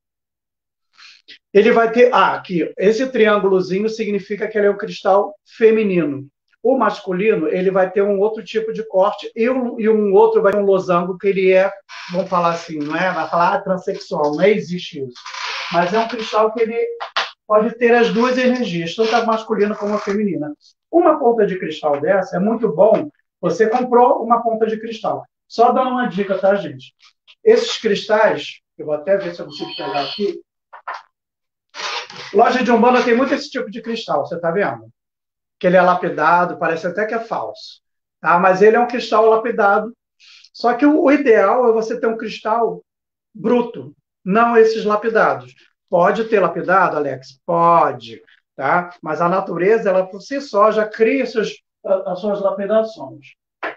Ele vai ter, ah, aqui, esse triângulozinho significa que ele é um cristal feminino. O masculino, ele vai ter um outro tipo de corte e um, e um outro vai ter um losango que ele é, vamos falar assim, não é? Vai falar ah, transexual, não existe isso. Mas é um cristal que ele pode ter as duas energias, tanto a masculina como a feminina. Uma ponta de cristal dessa é muito bom. Você comprou uma ponta de cristal. Só dando uma dica, tá, gente? Esses cristais, eu vou até ver se eu consigo pegar aqui. Loja de Umbanda tem muito esse tipo de cristal, você tá vendo? Que ele é lapidado, parece até que é falso. Tá? Mas ele é um cristal lapidado. Só que o, o ideal é você ter um cristal bruto, não esses lapidados. Pode ter lapidado, Alex? Pode. Tá? Mas a natureza, ela por si só, já cria seus, as suas lapidações.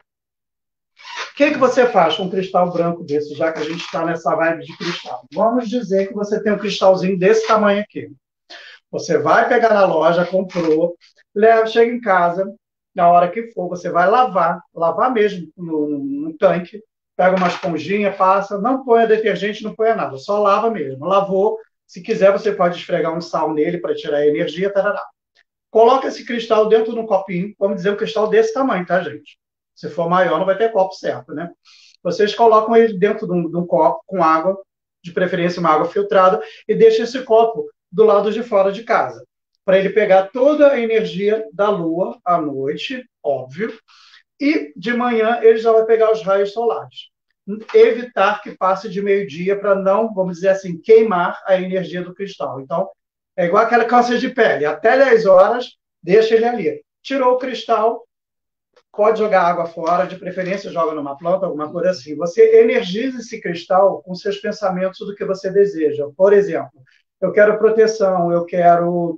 O que, que você faz com um cristal branco desse, já que a gente está nessa vibe de cristal? Vamos dizer que você tem um cristalzinho desse tamanho aqui. Você vai pegar na loja, comprou, leva, chega em casa, na hora que for, você vai lavar, lavar mesmo no, no, no tanque, pega uma esponjinha, passa, não ponha detergente, não ponha nada, só lava mesmo. Lavou, se quiser, você pode esfregar um sal nele para tirar a energia, tarará. Coloca esse cristal dentro de um copinho, vamos dizer um cristal desse tamanho, tá, gente? Se for maior, não vai ter copo certo, né? Vocês colocam ele dentro de um, de um copo com água, de preferência uma água filtrada, e deixa esse copo do lado de fora de casa, para ele pegar toda a energia da lua à noite, óbvio, e de manhã ele já vai pegar os raios solares. Evitar que passe de meio-dia para não, vamos dizer assim, queimar a energia do cristal. Então, é igual aquela câncer de pele, até dez horas, deixa ele ali. Tirou o cristal, pode jogar água fora, de preferência joga numa planta, alguma coisa assim. Você energiza esse cristal com seus pensamentos do que você deseja. Por exemplo, eu quero proteção, eu quero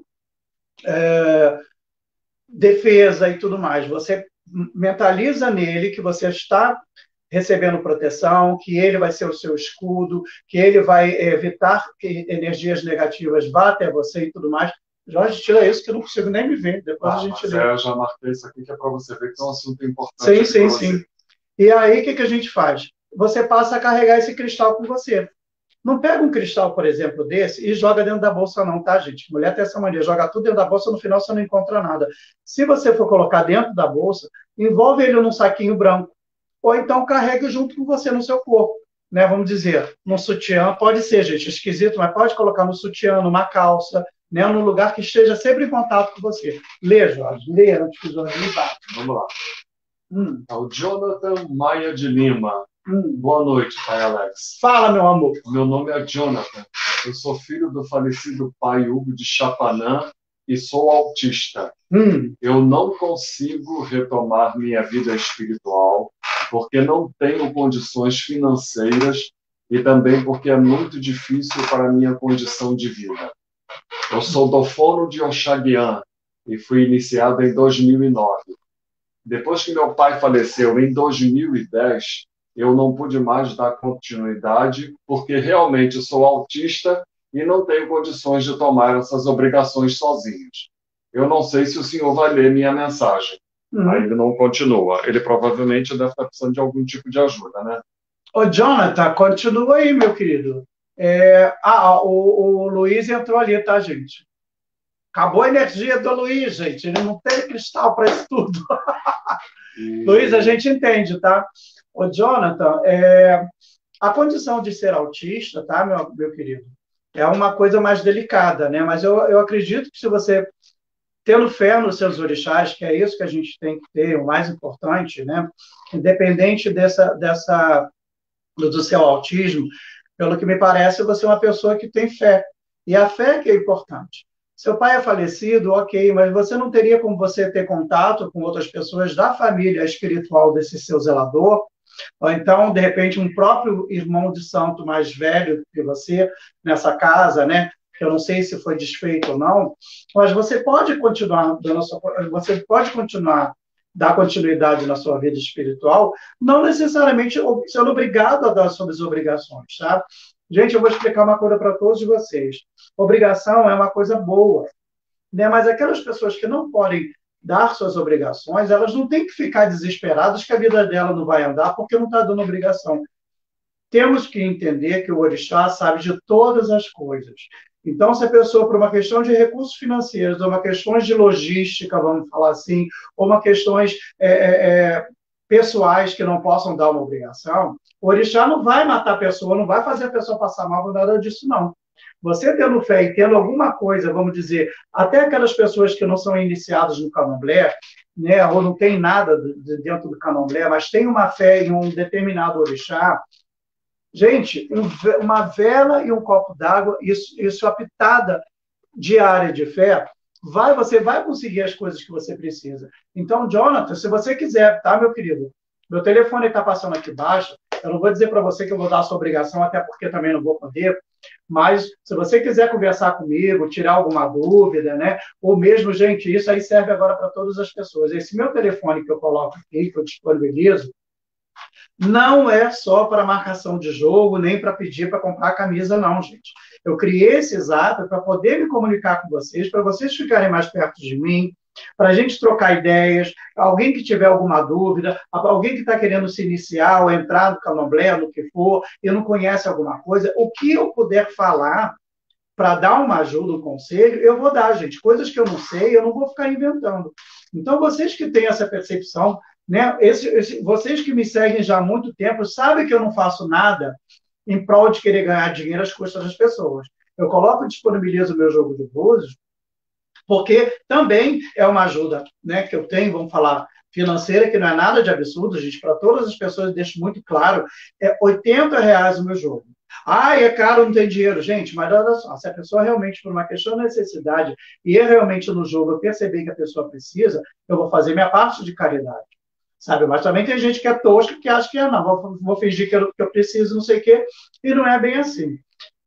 é, defesa e tudo mais. Você mentaliza nele que você está recebendo proteção, que ele vai ser o seu escudo, que ele vai evitar que energias negativas vá até você e tudo mais. Jorge, tira isso que eu não consigo nem me ver. Depois ah, a gente lê. É, eu já marquei isso aqui que é para você ver que é um assunto importante. Sim, sim, sim. E aí, o que, que a gente faz? Você passa a carregar esse cristal com você. Não pega um cristal, por exemplo, desse e joga dentro da bolsa não, tá, gente? Mulher tem essa mania, joga tudo dentro da bolsa, no final você não encontra nada. Se você for colocar dentro da bolsa, envolve ele num saquinho branco. Ou então carregue junto com você no seu corpo. Né? Vamos dizer, no sutiã, pode ser, gente, esquisito, mas pode colocar no sutiã, numa calça, né? Num lugar que esteja sempre em contato com você. Lê, Jorge, lê antes que o Jorge me bate. Vamos lá. Hum. É o Jonathan Maia de Lima. Hum. Boa noite, pai Alex. Fala, meu amor. Meu nome é Jonathan. Eu sou filho do falecido pai Hugo de Chapanã e sou autista. Hum. Eu não consigo retomar minha vida espiritual porque não tenho condições financeiras e também porque é muito difícil para a minha condição de vida. Eu sou do Fono de Oxaguian e fui iniciado em dois mil e nove. Depois que meu pai faleceu em dois mil e dez, eu não pude mais dar continuidade, porque realmente sou autista e não tenho condições de tomar essas obrigações sozinhos. Eu não sei se o senhor vai ler minha mensagem. Uhum. Aí ele não continua. Ele provavelmente deve estar precisando de algum tipo de ajuda, né? Ô, Jonathan, continua aí, meu querido. É... Ah, o, o Luiz entrou ali, tá, gente? Acabou a energia do Luiz, gente. Ele não tem cristal para isso tudo. E... Luiz, a gente entende, tá? Ô, Jonathan, é... a condição de ser autista, tá, meu, meu querido, é uma coisa mais delicada, né? Mas eu, eu acredito que se você, tendo fé nos seus orixás, que é isso que a gente tem que ter, o mais importante, né? Independente dessa, dessa, do seu autismo, pelo que me parece, você é uma pessoa que tem fé. E a fé que é importante. Seu pai é falecido, ok, mas você não teria como você ter contato com outras pessoas da família espiritual desse seu zelador, ou então, de repente, um próprio irmão de santo mais velho que você nessa casa, né? Eu não sei se foi desfeito ou não, mas você pode continuar dando a sua, você pode continuar dar continuidade na sua vida espiritual, não necessariamente sendo obrigado a dar suas obrigações, tá? Gente, eu vou explicar uma coisa para todos vocês. Obrigação é uma coisa boa, né? Mas aquelas pessoas que não podem dar suas obrigações, elas não têm que ficar desesperadas que a vida dela não vai andar porque não está dando obrigação. Temos que entender que o orixá sabe de todas as coisas. Então, se a pessoa, por uma questão de recursos financeiros, ou uma questão de logística, vamos falar assim, ou uma questões é, é, pessoais que não possam dar uma obrigação, o orixá não vai matar a pessoa, não vai fazer a pessoa passar mal por nada disso, não. Você tendo fé e tendo alguma coisa, vamos dizer, até aquelas pessoas que não são iniciadas no candomblé, né, ou não tem nada de dentro do candomblé, mas tem uma fé em um determinado orixá, gente, um, uma vela e um copo d'água, isso, isso a pitada diária de fé, vai, você vai conseguir as coisas que você precisa. Então, Jonathan, se você quiser, tá, meu querido? Meu telefone está passando aqui embaixo. Eu não vou dizer para você que eu vou dar a sua obrigação, até porque também não vou poder. Mas, se você quiser conversar comigo, tirar alguma dúvida, né? Ou mesmo, gente, isso aí serve agora para todas as pessoas. Esse meu telefone que eu coloco aqui, que eu disponibilizo, não é só para marcação de jogo, nem para pedir para comprar camisa, não, gente. Eu criei esse zap para poder me comunicar com vocês, para vocês ficarem mais perto de mim, para a gente trocar ideias, alguém que tiver alguma dúvida, alguém que está querendo se iniciar ou entrar no candomblé, no que for, e não conhece alguma coisa, o que eu puder falar para dar uma ajuda, um conselho, eu vou dar, gente. Coisas que eu não sei, eu não vou ficar inventando. Então, vocês que têm essa percepção, né, esse, esse, vocês que me seguem já há muito tempo, sabem que eu não faço nada em prol de querer ganhar dinheiro às custas das pessoas. Eu coloco e disponibilizo o meu jogo de búzios, porque também é uma ajuda, né, que eu tenho, vamos falar, financeira, que não é nada de absurdo, gente, para todas as pessoas, eu deixo muito claro, é oitenta reais o meu jogo. Ah, é caro, não tem dinheiro. Gente, mas olha só, se a pessoa realmente, por uma questão de necessidade, e eu realmente no jogo eu perceber que a pessoa precisa, eu vou fazer minha parte de caridade. Sabe? Mas também tem gente que é tosca, que acha que é, não, vou, vou fingir que eu, que eu preciso, não sei o quê, e não é bem assim.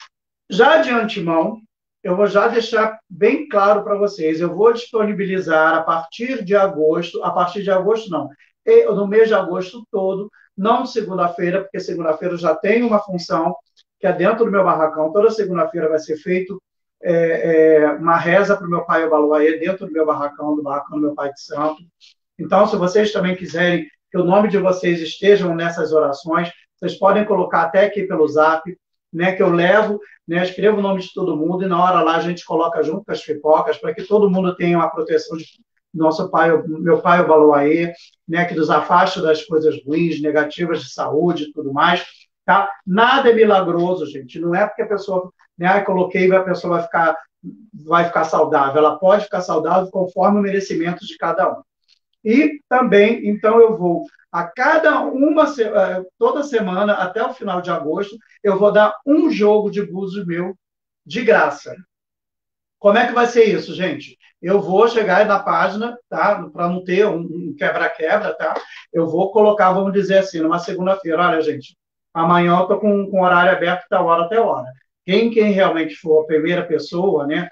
Já de antemão, eu vou já deixar bem claro para vocês, eu vou disponibilizar a partir de agosto, a partir de agosto não, no mês de agosto todo, não segunda-feira, porque segunda-feira eu já tenho uma função, que é dentro do meu barracão, toda segunda-feira vai ser feito é, é, uma reza para o meu pai Obaluaê, dentro do meu barracão, do barracão do meu pai de santo. Então, se vocês também quiserem que o nome de vocês estejam nessas orações, vocês podem colocar até aqui pelo zap, né, que eu levo, né, escrevo o nome de todo mundo, e na hora lá a gente coloca junto com as pipocas, para que todo mundo tenha uma proteção de nosso pai, meu pai Obaluaê, né, que nos afaste das coisas ruins, negativas de saúde e tudo mais. Tá? Nada é milagroso, gente. Não é porque a pessoa, né, coloquei e a pessoa vai ficar, vai ficar saudável. Ela pode ficar saudável conforme o merecimento de cada um. E também, então, eu vou, a cada uma, toda semana, até o final de agosto, eu vou dar um jogo de búzios meu de graça. Como é que vai ser isso, gente? eu vou chegar na página, tá? Para não ter um um quebra-quebra, tá? Eu vou colocar, vamos dizer assim, numa segunda-feira, olha, gente, amanhã eu estou com, com horário aberto da hora até hora. Quem, quem realmente for a primeira pessoa, né,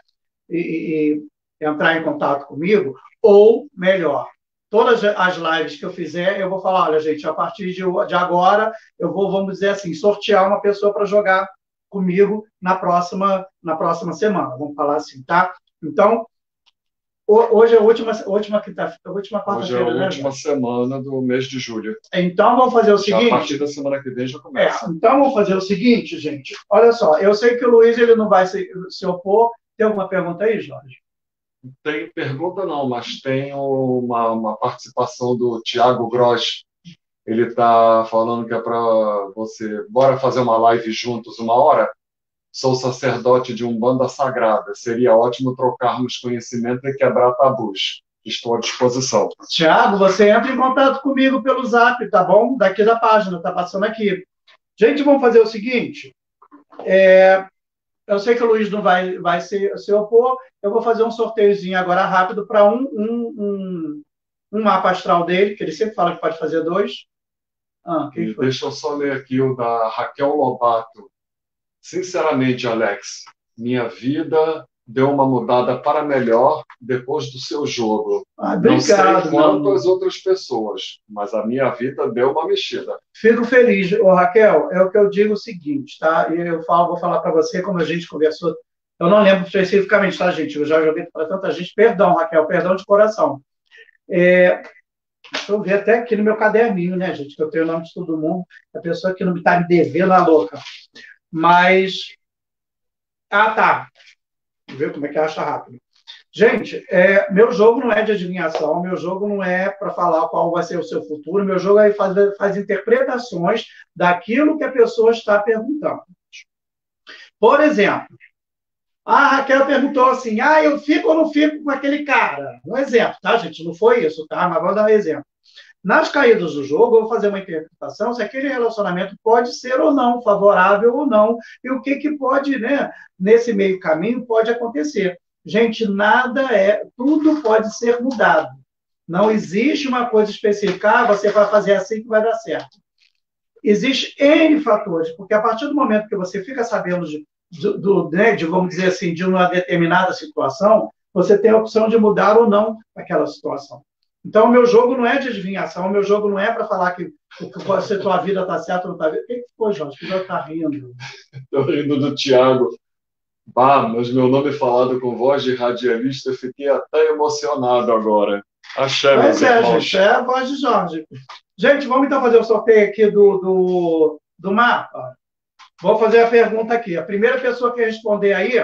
e, e entrar em contato comigo, ou melhor, todas as lives que eu fizer, eu vou falar, olha, gente, a partir de, de agora, eu vou, vamos dizer assim, sortear uma pessoa para jogar comigo na próxima, na próxima semana, vamos falar assim, tá? Então, hoje é a última, última, quinta, última Hoje é a quarta-feira, né, última gente? semana do mês de julho. Então, vamos fazer o Já a partir seguinte. da semana que vem já É, começa. então, vamos fazer o seguinte, gente. Olha só, eu sei que o Luiz ele não vai se, se opor. Tem alguma pergunta aí, Jorge? Tem pergunta não, mas tem uma, uma participação do Tiago Gross. Ele está falando que é para você, bora fazer uma live juntos uma hora? Sou sacerdote de Umbanda Sagrada. Seria ótimo trocarmos conhecimento e quebrar tabus. Estou à disposição. Tiago, você entra em contato comigo pelo Zap, tá bom? Daqui da página, tá passando aqui. Gente, vamos fazer o seguinte. É, eu sei que o Luiz não vai, vai se, se opor. Eu vou fazer um sorteiozinho agora rápido para um, um, um, um mapa astral dele, que ele sempre fala que pode fazer dois. Ah, quem E foi? deixa eu só ler aqui o da Raquel Lobato. Sinceramente, Alex, minha vida deu uma mudada para melhor depois do seu jogo. Ah, Não sei obrigado, meu quanto amor. as outras pessoas, mas a minha vida deu uma mexida. Fico feliz. Ô, Raquel, é o que eu digo o seguinte, tá? E eu falo, vou falar para você, como a gente conversou. Eu não lembro especificamente, tá, gente? Eu já joguei para tanta gente. Perdão, Raquel, perdão de coração. É, deixa eu ver até aqui no meu caderninho, né, gente? Que eu tenho o nome de todo mundo. A pessoa que não me está me devendo a louca. Mas. Ah, tá. Vamos ver como é que acha rápido. Gente, é, meu jogo não é de adivinhação, meu jogo não é para falar qual vai ser o seu futuro, meu jogo é fazer faz interpretações daquilo que a pessoa está perguntando. Por exemplo, a Raquel perguntou assim: ah, eu fico ou não fico com aquele cara? Um exemplo, tá, gente? Não foi isso, tá? Mas vamos dar um exemplo. Nas caídas do jogo, eu vou fazer uma interpretação se aquele relacionamento pode ser ou não, favorável ou não, e o que, que pode, né, nesse meio caminho, pode acontecer. Gente, nada é, tudo pode ser mudado. Não existe uma coisa específica, ah, você vai fazer assim que vai dar certo. Existem N fatores, porque a partir do momento que você fica sabendo de, do, do, né, de, vamos dizer assim, de uma determinada situação, você tem a opção de mudar ou não aquela situação. Então, o meu jogo não é de adivinhação, o meu jogo não é para falar que, que se a tua vida está certa ou não está. O que foi, Jorge? Que já está rindo? Estou rindo do Tiago. Bah, mas meu nome falado com voz de radialista, eu fiquei até emocionado agora. Axé, meus Pois é, irmãos. gente, é a voz de Jorge. Gente, vamos então fazer o sorteio aqui do, do, do mapa? Vou fazer a pergunta aqui. A primeira pessoa que responder aí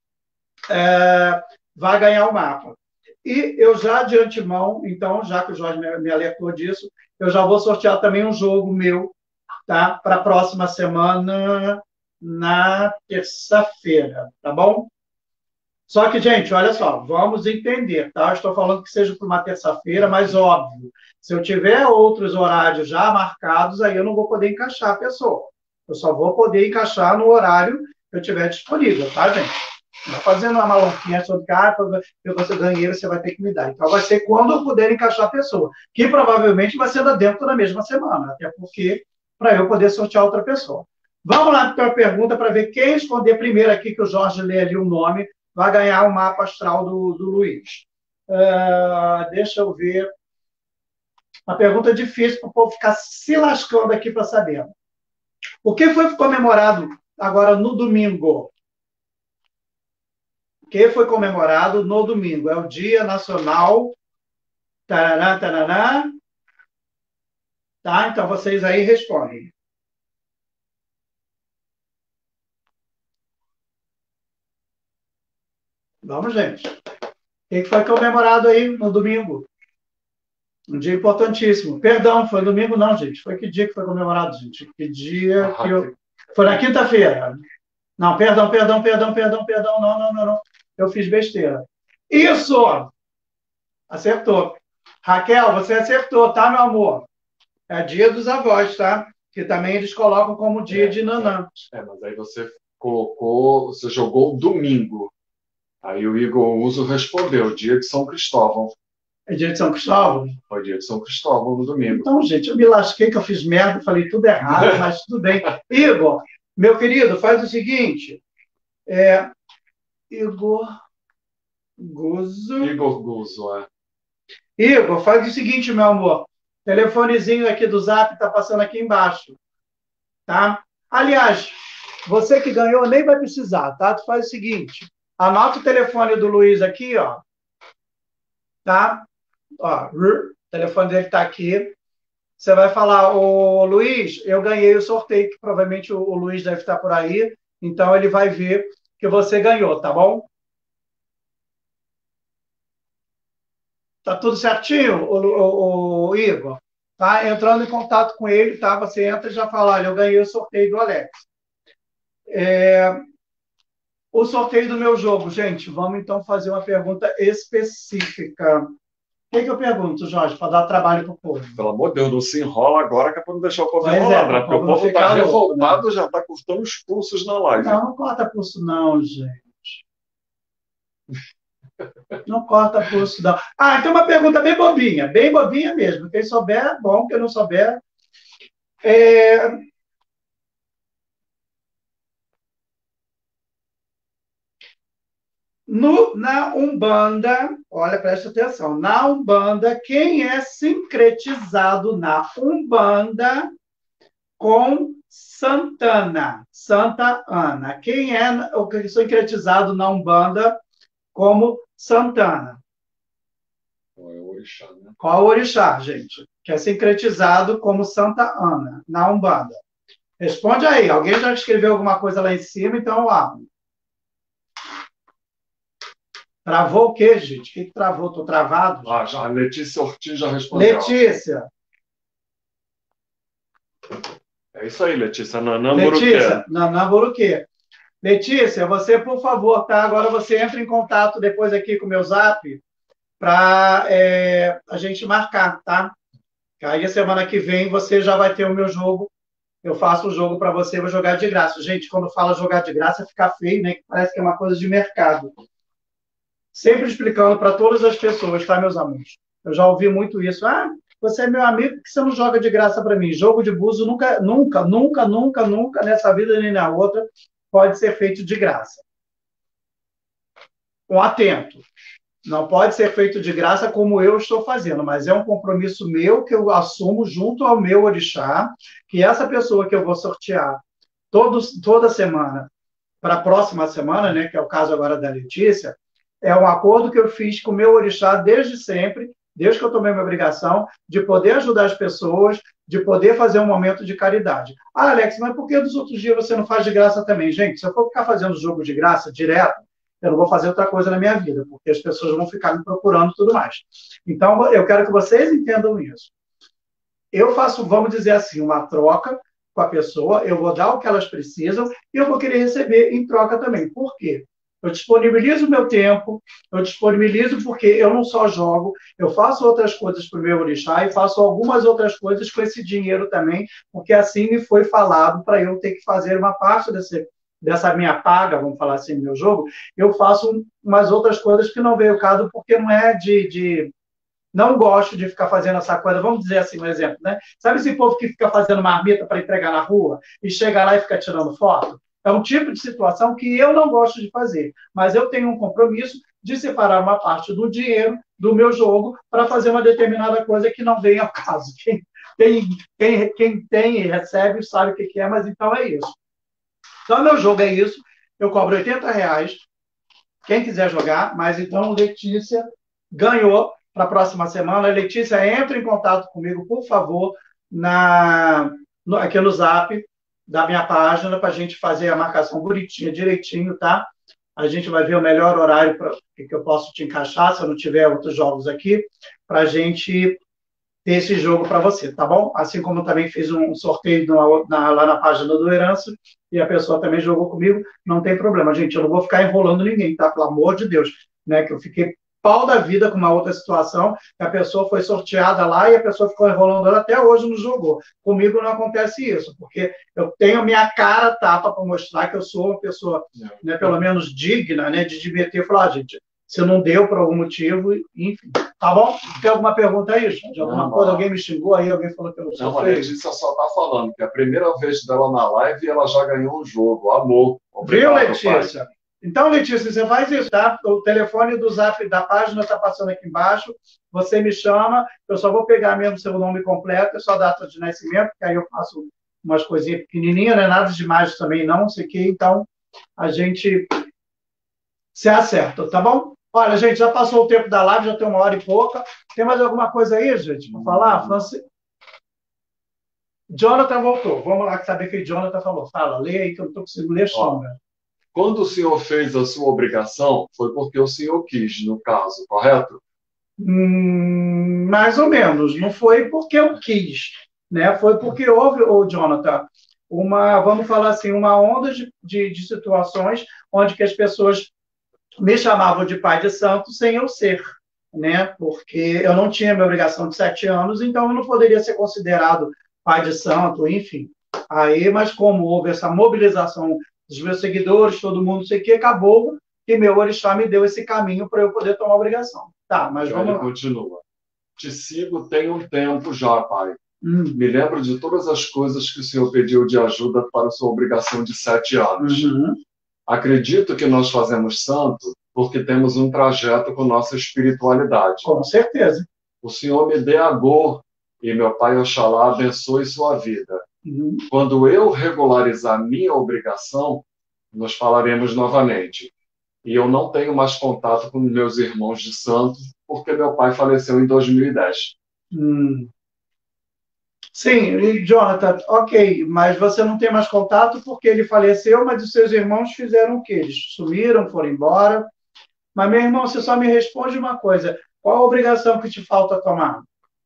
é, vai ganhar o mapa. E eu já de antemão, então, já que o Jorge me, me alertou disso, eu já vou sortear também um jogo meu, tá? Para a próxima semana, na terça-feira, tá bom? Só que, gente, olha só, vamos entender, tá? Eu estou falando que seja para uma terça-feira, mas óbvio, se eu tiver outros horários já marcados, aí eu não vou poder encaixar a pessoa. Eu só vou poder encaixar no horário que eu tiver disponível, tá, gente? Não fazendo uma maluquinha sobre que ah, eu você ganhei, você vai ter que me dar. Então, vai ser quando eu puder encaixar a pessoa, que provavelmente vai ser dentro da mesma semana, até porque para eu poder sortear outra pessoa. Vamos lá para a pergunta para ver quem responder primeiro aqui, que o Jorge lê ali o nome, vai ganhar o mapa astral do, do Luiz. Uh, deixa eu ver. Uma pergunta difícil para o povo ficar se lascando aqui para saber. O que foi comemorado agora no domingo? O que foi comemorado no domingo? É o Dia Nacional. Tarará, tarará. Tá? Então vocês aí respondem. Vamos, gente. O que foi comemorado aí no domingo? Um dia importantíssimo. Perdão, foi domingo não, gente. Foi que dia que foi comemorado, gente? Que dia que eu... Foi na quinta-feira. Não, perdão, perdão, perdão, perdão, perdão. Não, não, não, não. Eu fiz besteira. Isso! Acertou. Raquel, você acertou, tá, meu amor? É dia dos avós, tá? Que também eles colocam como dia é, de Nanã. É, mas aí você colocou, você jogou domingo. Aí o Igor Uso respondeu, dia de São Cristóvão. É dia de São Cristóvão? Foi dia de São Cristóvão, no domingo. Então, gente, eu me lasquei que eu fiz merda, falei tudo errado, mas tudo bem. Igor, meu querido, faz o seguinte. É, Igor Guzo. Igor Guzo, é. Igor, faz o seguinte, meu amor. Telefonezinho aqui do Zap está passando aqui embaixo. Tá? Aliás, você que ganhou nem vai precisar, tá? Tu faz o seguinte. Anota o telefone do Luiz aqui, ó. Tá? Ó, o telefone dele está aqui. Você vai falar, ô Luiz, eu ganhei o sorteio, que provavelmente o, o Luiz deve estar por aí, então ele vai ver que você ganhou, tá bom? Tá tudo certinho, o, o, o Igor? Tá? Entrando em contato com ele, tá? Você entra e já fala, olha, eu ganhei o sorteio do Alex. É... O sorteio do meu jogo, gente, vamos então fazer uma pergunta específica. O que, que eu pergunto, Jorge, para dar trabalho para o povo? Pelo amor de Deus, não se enrola agora que é para não deixar o povo Pois enrolar, é, né? o Porque o povo não povo fica está louco, revoltado, já está cortando os pulsos na live. Não, não corta pulso não, gente. Não corta pulso não. Ah, então uma pergunta bem bobinha, bem bobinha mesmo. Quem souber, bom. Quem não souber... É... No, na Umbanda, olha, presta atenção, na Umbanda, quem é sincretizado na Umbanda com Santana, Santa Ana? Quem é o que é sincretizado na Umbanda como Santana? Qual é o orixá, né? Qual é o orixá, gente? Que é sincretizado como Santa Ana, na Umbanda. Responde aí. Alguém já escreveu alguma coisa lá em cima, então lá. Travou o quê, gente? O que, que travou? Estou travado? Ah, já, a Letícia Ortiz já respondeu. Letícia. É isso aí, Letícia. Nanã Letícia, Nanã Boruquê. Letícia, você, por favor, tá? Agora você entra em contato depois aqui com o meu Zap para é, a gente marcar, tá? Aí a semana que vem você já vai ter o meu jogo. Eu faço o jogo para você, vou jogar de graça. Gente, quando fala jogar de graça, fica feio, né? Que parece que é uma coisa de mercado. Sempre explicando para todas as pessoas, tá, meus amigos? Eu já ouvi muito isso. Ah, você é meu amigo, por que você não joga de graça para mim? Jogo de buzo nunca, nunca, nunca, nunca, nunca, nessa vida nem na outra, pode ser feito de graça. Um atento. Não pode ser feito de graça como eu estou fazendo, mas é um compromisso meu que eu assumo junto ao meu orixá, que essa pessoa que eu vou sortear todos, toda semana, para a próxima semana, né, que é o caso agora da Letícia, é um acordo que eu fiz com o meu orixá desde sempre, desde que eu tomei minha obrigação, de poder ajudar as pessoas, de poder fazer um momento de caridade. Ah, Alex, mas por que dos outros dias você não faz de graça também? Gente, se eu for ficar fazendo jogo de graça direto, eu não vou fazer outra coisa na minha vida, porque as pessoas vão ficar me procurando e tudo mais. Então, eu quero que vocês entendam isso. Eu faço, vamos dizer assim, uma troca com a pessoa, eu vou dar o que elas precisam e eu vou querer receber em troca também. Por quê? Eu disponibilizo o meu tempo, eu disponibilizo porque eu não só jogo, eu faço outras coisas para o meu orixá e faço algumas outras coisas com esse dinheiro também, porque assim me foi falado para eu ter que fazer uma parte desse, dessa minha paga, vamos falar assim, no meu jogo, eu faço umas outras coisas que não veio o caso, porque não é de... de não gosto de ficar fazendo essa coisa, vamos dizer assim, um exemplo, né? Sabe esse povo que fica fazendo marmita para entregar na rua e chega lá e fica tirando foto? É um tipo de situação que eu não gosto de fazer, mas eu tenho um compromisso de separar uma parte do dinheiro do meu jogo para fazer uma determinada coisa que não vem ao caso. Quem tem, quem, quem tem e recebe sabe o que é, mas então é isso. Então, meu jogo é isso. Eu cobro oitenta reais. Quem quiser jogar, mas então Letícia ganhou para a próxima semana. Letícia, entre em contato comigo, por favor, na, no, aqui no Zap da minha página, para a gente fazer a marcação bonitinha, direitinho, tá? A gente vai ver o melhor horário pra, que eu posso te encaixar, se eu não tiver outros jogos aqui, para a gente ter esse jogo para você, tá bom? Assim como também fiz um sorteio na, na, lá na página do Herança, e a pessoa também jogou comigo, não tem problema, gente, eu não vou ficar enrolando ninguém, tá? Pelo amor de Deus, né? Que eu fiquei pau da vida com uma outra situação, que a pessoa foi sorteada lá e a pessoa ficou enrolando ela até hoje não jogou. Comigo não acontece isso, porque eu tenho a minha cara tapa para mostrar que eu sou uma pessoa, né, pelo menos digna, né, de admitir e falar, ah, gente, se não deu por algum motivo, enfim. Tá bom? Tem alguma pergunta aí, de alguma não, coisa? não. Alguém me xingou aí? Alguém falou que eu não sou Não, a Letícia só está falando que a primeira vez dela na live ela já ganhou um jogo. Amor. Viu, Letícia? Pai. Então, Letícia, você faz isso, tá? O telefone do Zap da página está passando aqui embaixo. Você me chama, eu só vou pegar mesmo seu nome completo, sua data de nascimento, que aí eu faço umas coisinhas pequenininhas, não é nada demais também não, não sei o quê. Então, a gente se acerta, tá bom? Olha, gente, já passou o tempo da live, já tem uma hora e pouca. Tem mais alguma coisa aí, gente, para falar? Franci... Jonathan voltou. Vamos lá saber o que o Jonathan falou. Fala, lê aí que eu não estou conseguindo ler som, né? Quando o senhor fez a sua obrigação, foi porque o senhor quis, no caso, correto? Hum, mais ou menos. Não foi porque eu quis, né? Foi porque houve, ô, Jonathan, uma, vamos falar assim, uma onda de, de, de situações onde que as pessoas me chamavam de pai de santo sem eu ser, né? Porque eu não tinha minha obrigação de sete anos, então eu não poderia ser considerado pai de santo, enfim. Aí, mas como houve essa mobilização dos meus seguidores, todo mundo, não sei o que, acabou que meu orixá me deu esse caminho para eu poder tomar a obrigação. Tá, mas Já vamos ele lá. continua. Te sigo tem um tempo já, pai. Hum. Me lembro de todas as coisas que o senhor pediu de ajuda para a sua obrigação de sete anos. Uhum. Acredito que nós fazemos santo porque temos um trajeto com nossa espiritualidade. Com certeza. O senhor me dê a go e meu pai Oxalá abençoe sua vida. Uhum. Quando eu regularizar minha obrigação, nós falaremos novamente. E eu não tenho mais contato com meus irmãos de santo, porque meu pai faleceu em dois mil e dez. Hum. Sim, e Jonathan, ok, mas você não tem mais contato porque ele faleceu, mas os seus irmãos fizeram o quê? Eles sumiram, foram embora. Mas, meu irmão, você só me responde uma coisa. Qual a obrigação que te falta tomar?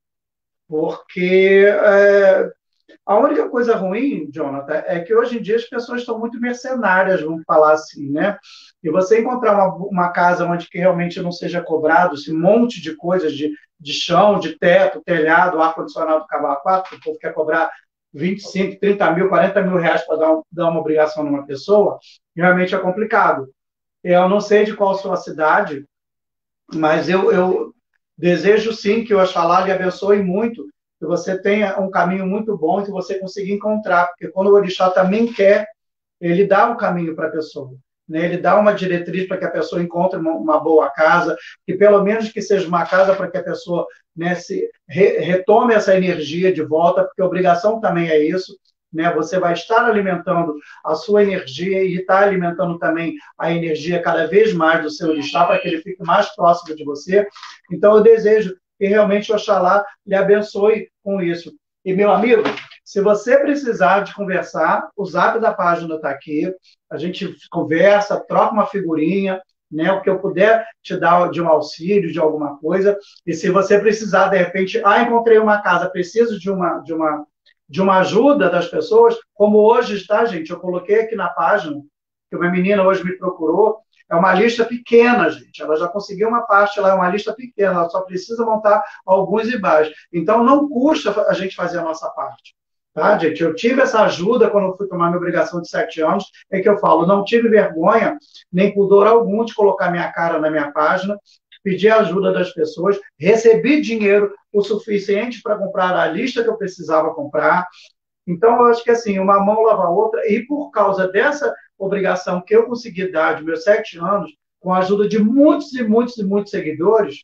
Porque é, a única coisa ruim, Jonathan, é que hoje em dia as pessoas estão muito mercenárias, vamos falar assim, né? E você encontrar uma, uma casa onde que realmente não seja cobrado esse monte de coisas de, de chão, de teto, telhado, ar-condicionado do cavalo quatro, que o povo quer cobrar vinte e cinco, trinta mil, quarenta mil reais para dar, um, dar uma obrigação numa pessoa, realmente é complicado. Eu não sei de qual sua cidade, mas eu, eu desejo sim que o Oxalá lhe abençoe muito, que você tenha um caminho muito bom e que você consiga encontrar, porque quando o orixá também quer, ele dá um caminho para a pessoa, né? Ele dá uma diretriz para que a pessoa encontre uma, uma boa casa, que pelo menos que seja uma casa para que a pessoa, né, se re, retome essa energia de volta, porque a obrigação também é isso, né? Você vai estar alimentando a sua energia e está alimentando também a energia cada vez mais do seu orixá para que ele fique mais próximo de você. Então, eu desejo que realmente o Oxalá lhe abençoe com isso. E, meu amigo, se você precisar de conversar, o zap da página está aqui, a gente conversa, troca uma figurinha, né, o que eu puder te dar de um auxílio, de alguma coisa, e se você precisar, de repente, ah, encontrei uma casa, preciso de uma, de uma, de uma ajuda das pessoas, como hoje está, gente, eu coloquei aqui na página, que uma menina hoje me procurou, é uma lista pequena, gente. Ela já conseguiu uma parte lá, é uma lista pequena, ela só precisa montar alguns ibás. Então, não custa a gente fazer a nossa parte. Tá, gente? Eu tive essa ajuda quando eu fui tomar minha obrigação de sete anos, é que eu falo, não tive vergonha, nem pudor algum de colocar minha cara na minha página, pedir ajuda das pessoas, recebi dinheiro o suficiente para comprar a lista que eu precisava comprar. Então, eu acho que assim, uma mão lava a outra, e por causa dessa obrigação que eu consegui dar de meus sete anos, com a ajuda de muitos e muitos e muitos seguidores,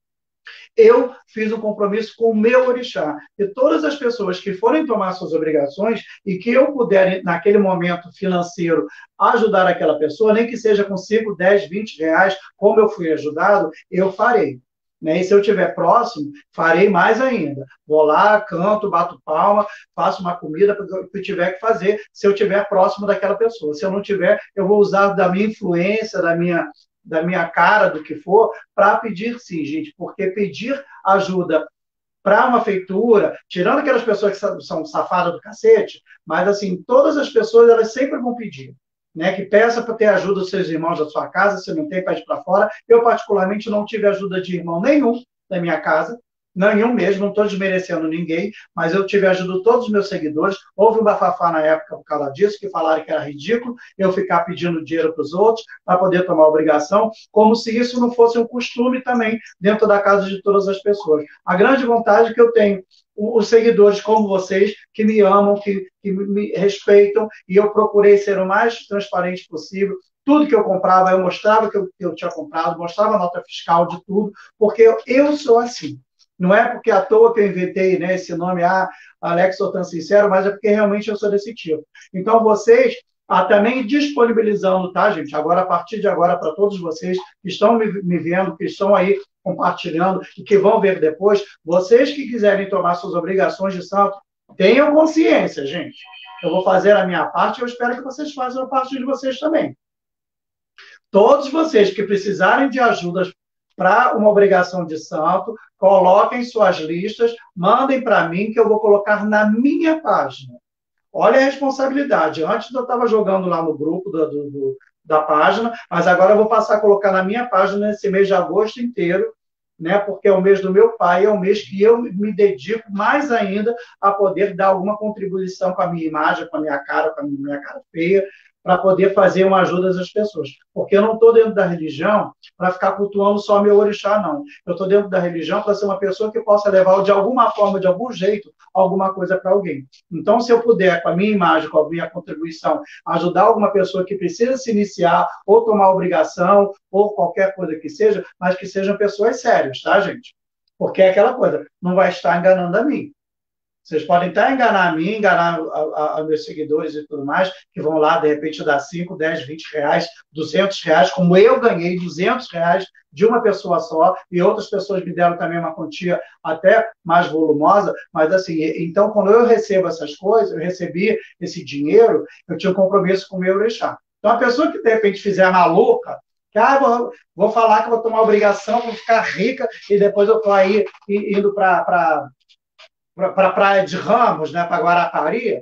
eu fiz um compromisso com o meu orixá. E todas as pessoas que forem tomar suas obrigações e que eu puder, naquele momento financeiro, ajudar aquela pessoa, nem que seja com cinco, dez, vinte reais, como eu fui ajudado, eu farei. E se eu estiver próximo, farei mais ainda. Vou lá, canto, bato palma, faço uma comida para o que eu tiver que fazer, se eu estiver próximo daquela pessoa. Se eu não tiver, eu vou usar da minha influência, da minha, da minha cara, do que for, para pedir sim, gente. Porque pedir ajuda para uma feitura, tirando aquelas pessoas que são safadas do cacete, mas assim, todas as pessoas, elas sempre vão pedir. né, que peça para ter ajuda dos seus irmãos da sua casa, se não tem, pede para fora. Eu, particularmente, não tive ajuda de irmão nenhum da minha casa, nenhum mesmo, não estou desmerecendo ninguém, mas eu tive ajuda de todos os meus seguidores. Houve um bafafá na época por causa disso, que falaram que era ridículo eu ficar pedindo dinheiro para os outros para poder tomar obrigação, como se isso não fosse um costume também dentro da casa de todas as pessoas. A grande vontade que eu tenho, os seguidores como vocês, que me amam, que, que me respeitam, e eu procurei ser o mais transparente possível. Tudo que eu comprava, eu mostrava que eu, que eu tinha comprado, mostrava a nota fiscal de tudo, porque eu, eu sou assim. Não é porque à toa que eu inventei, né, esse nome, ah, Alex, sou tão sincero, mas é porque realmente eu sou desse tipo. Então, vocês, ah, também disponibilizando, tá, gente? Agora, a partir de agora, para todos vocês que estão me, me vendo, que estão aí compartilhando e que vão ver depois, vocês que quiserem tomar suas obrigações de santo, tenham consciência, gente. Eu vou fazer a minha parte e eu espero que vocês façam a parte de vocês também. Todos vocês que precisarem de ajuda para uma obrigação de santo, coloquem suas listas, mandem para mim, que eu vou colocar na minha página. Olha a responsabilidade. Antes eu estava jogando lá no grupo do, do, do, da página, mas agora eu vou passar a colocar na minha página nesse mês de agosto inteiro, né, porque é o mês do meu pai, é o mês que eu me dedico mais ainda a poder dar alguma contribuição com a minha imagem, com a minha cara, com a minha cara feia, para poder fazer uma ajuda às pessoas. Porque eu não estou dentro da religião para ficar cultuando só meu orixá, não. Eu estou dentro da religião para ser uma pessoa que possa levar, de alguma forma, de algum jeito, alguma coisa para alguém. Então, se eu puder, com a minha imagem, com a minha contribuição, ajudar alguma pessoa que precisa se iniciar, ou tomar obrigação, ou qualquer coisa que seja, mas que sejam pessoas sérias, tá, gente? Porque é aquela coisa, não vai estar enganando a mim. Vocês podem até enganar a mim, enganar a, a, a meus seguidores e tudo mais, que vão lá, de repente, dar cinco, dez, vinte reais, duzentos reais, como eu ganhei duzentos reais de uma pessoa só, e outras pessoas me deram também uma quantia até mais volumosa, mas assim, então, quando eu recebo essas coisas, eu recebi esse dinheiro, eu tinha um compromisso com o meu orixá. Então, a pessoa que, de repente, fizer maluca, que, ah, vou, vou falar que vou tomar obrigação, vou ficar rica, e depois eu estou aí indo para para a Praia de Ramos, né, para Guarapari,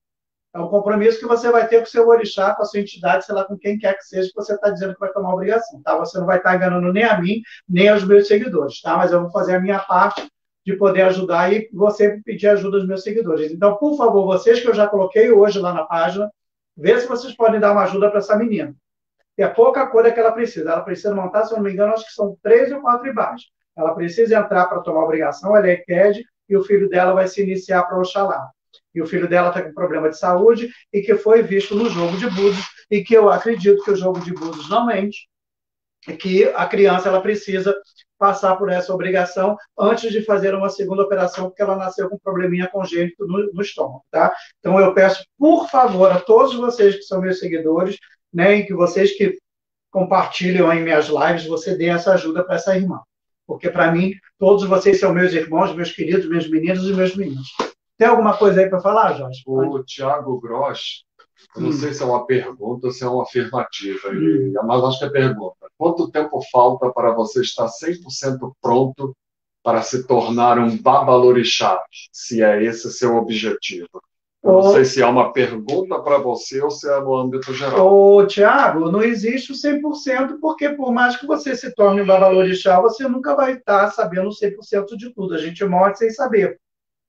é um compromisso que você vai ter com o seu orixá, com a sua entidade, sei lá, com quem quer que seja, que você está dizendo que vai tomar obrigação, tá? Você não vai estar enganando nem a mim, nem aos meus seguidores, tá? Mas eu vou fazer a minha parte de poder ajudar e você pedir ajuda aos meus seguidores. Então, por favor, vocês que eu já coloquei hoje lá na página, vê se vocês podem dar uma ajuda para essa menina. E é pouca coisa que ela precisa. Ela precisa montar, se eu não me engano, acho que são três ou quatro ibás. Ela precisa entrar para tomar obrigação, ela é E C E D, e o filho dela vai se iniciar para Oxalá. E o filho dela está com problema de saúde e que foi visto no jogo de búzios, e que eu acredito que o jogo de búzios não mente, e que a criança ela precisa passar por essa obrigação antes de fazer uma segunda operação, porque ela nasceu com um probleminha congênito no, no estômago, tá? Então eu peço, por favor, a todos vocês que são meus seguidores, né, e que vocês que compartilham em minhas lives, você dê essa ajuda para essa irmã. Porque, para mim, todos vocês são meus irmãos, meus queridos, meus meninos e meus meninos. Tem alguma coisa aí para falar, Jorge? O Tiago Gross, eu não hum. sei se é uma pergunta ou se é uma afirmativa, hum. mas acho que é pergunta. Quanto tempo falta para você estar cem por cento pronto para se tornar um babalorixá, se é esse seu objetivo? Eu não sei se é uma pergunta para você ou se é no âmbito geral. Ô, Tiago, não existe o cem por cento, porque por mais que você se torne um babalorixá, você nunca vai estar sabendo cem por cento de tudo. A gente morre sem saber.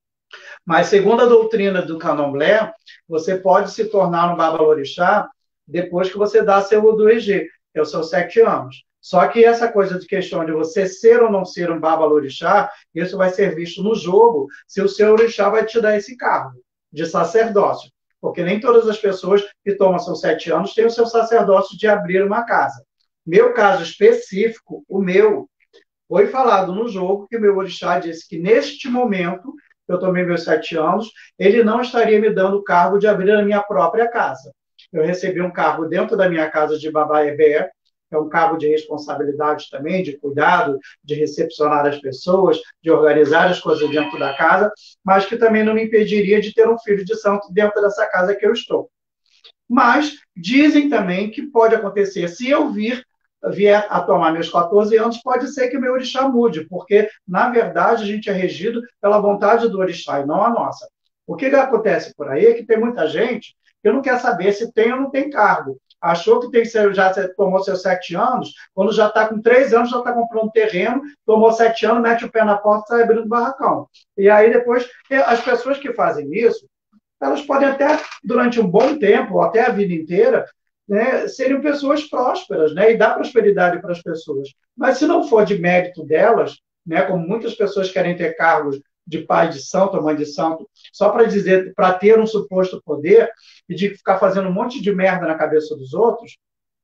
Mas, segundo a doutrina do candomblé, você pode se tornar um babalorixá depois que você dá seu Odu Egê, que é os seus sete anos. Só que essa coisa de questão de você ser ou não ser um babalorixá, isso vai ser visto no jogo, se o seu orixá vai te dar esse cargo de sacerdócio, porque nem todas as pessoas que tomam seus sete anos têm o seu sacerdócio de abrir uma casa. Meu caso específico, o meu, foi falado no jogo que o meu orixá disse que neste momento, eu tomei meus sete anos, ele não estaria me dando o cargo de abrir a minha própria casa. Eu recebi um cargo dentro da minha casa de Babá Ebé, é um cargo de responsabilidade também, de cuidado, de recepcionar as pessoas, de organizar as coisas dentro da casa, mas que também não me impediria de ter um filho de santo dentro dessa casa que eu estou. Mas dizem também que pode acontecer, se eu vir, vier a tomar meus quatorze anos, pode ser que o meu orixá mude, porque, na verdade, a gente é regido pela vontade do orixá e não a nossa. O que acontece por aí é que tem muita gente que não quer saber se tem ou não tem cargo. achou que tem seu, já tomou seus sete anos, quando já está com três anos, já está comprando terreno, tomou sete anos, mete o pé na porta e está abrindo barracão. E aí depois, as pessoas que fazem isso, elas podem até, durante um bom tempo, ou até a vida inteira, né, serem pessoas prósperas, né, e dar prosperidade para as pessoas. Mas se não for de mérito delas, né, como muitas pessoas querem ter cargos de pai de santo ou mãe de santo, só para dizer, para ter um suposto poder e de ficar fazendo um monte de merda na cabeça dos outros,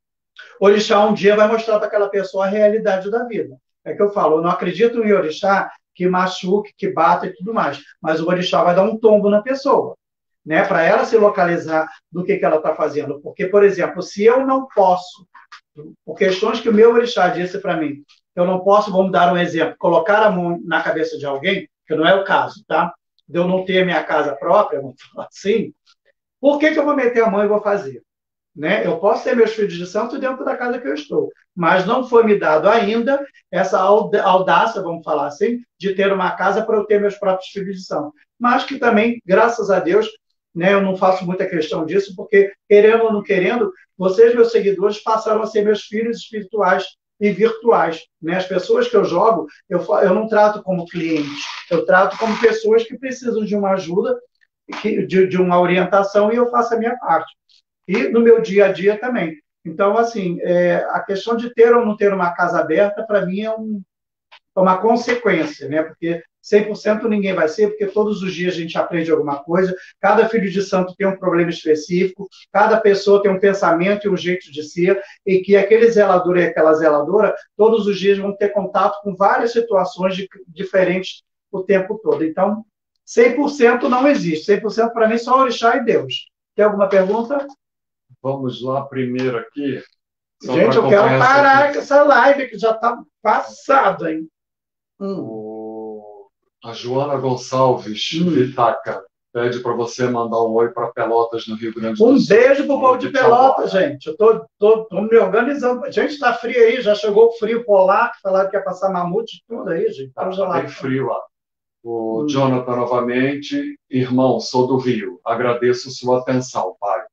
o orixá um dia vai mostrar para aquela pessoa a realidade da vida. É que eu falo, eu não acredito em orixá que machuque, que bata e tudo mais, mas o orixá vai dar um tombo na pessoa, né, para ela se localizar do que, que ela está fazendo. Porque, por exemplo, se eu não posso, por questões que o meu orixá disse para mim, eu não posso, vamos dar um exemplo, colocar a mão na cabeça de alguém, que não é o caso, tá? De eu não ter minha casa própria, vamos falar assim, por que, que eu vou meter a mão e vou fazer? Né? Eu posso ter meus filhos de santo dentro da casa que eu estou, mas não foi me dado ainda essa audácia, vamos falar assim, de ter uma casa para eu ter meus próprios filhos de santo. Mas que também, graças a Deus, né, eu não faço muita questão disso, porque, querendo ou não querendo, vocês, meus seguidores, passaram a ser meus filhos espirituais e virtuais. Né? As pessoas que eu jogo, eu, eu não trato como clientes, eu trato como pessoas que precisam de uma ajuda, de, de uma orientação, e eu faço a minha parte. E no meu dia a dia também. Então, assim, é, a questão de ter ou não ter uma casa aberta, para mim, é, um, é uma consequência, né? Porque cem por cento ninguém vai ser, porque todos os dias a gente aprende alguma coisa, cada filho de santo tem um problema específico, cada pessoa tem um pensamento e um jeito de ser, e que aquele zelador e aquela zeladora, todos os dias vão ter contato com várias situações de, diferentes o tempo todo. Então, cem por cento não existe. cem por cento para mim só orixá e Deus. Tem alguma pergunta? Vamos lá primeiro aqui. Gente, eu quero parar com essa live, que já está passada, hein? Hum. O... A Joana Gonçalves hum. Vitaca pede para você mandar um oi para Pelotas, no Rio Grande do um Sul. Um beijo para o povo de Pelotas, gente. Eu tô, tô, tô me organizando. Gente, está frio aí, já chegou o frio polar, falaram que ia passar mamute, tudo aí, gente. Tá, tá bem frio lá. O hum. Jonathan, novamente. Irmão, sou do Rio. Agradeço sua atenção, pai.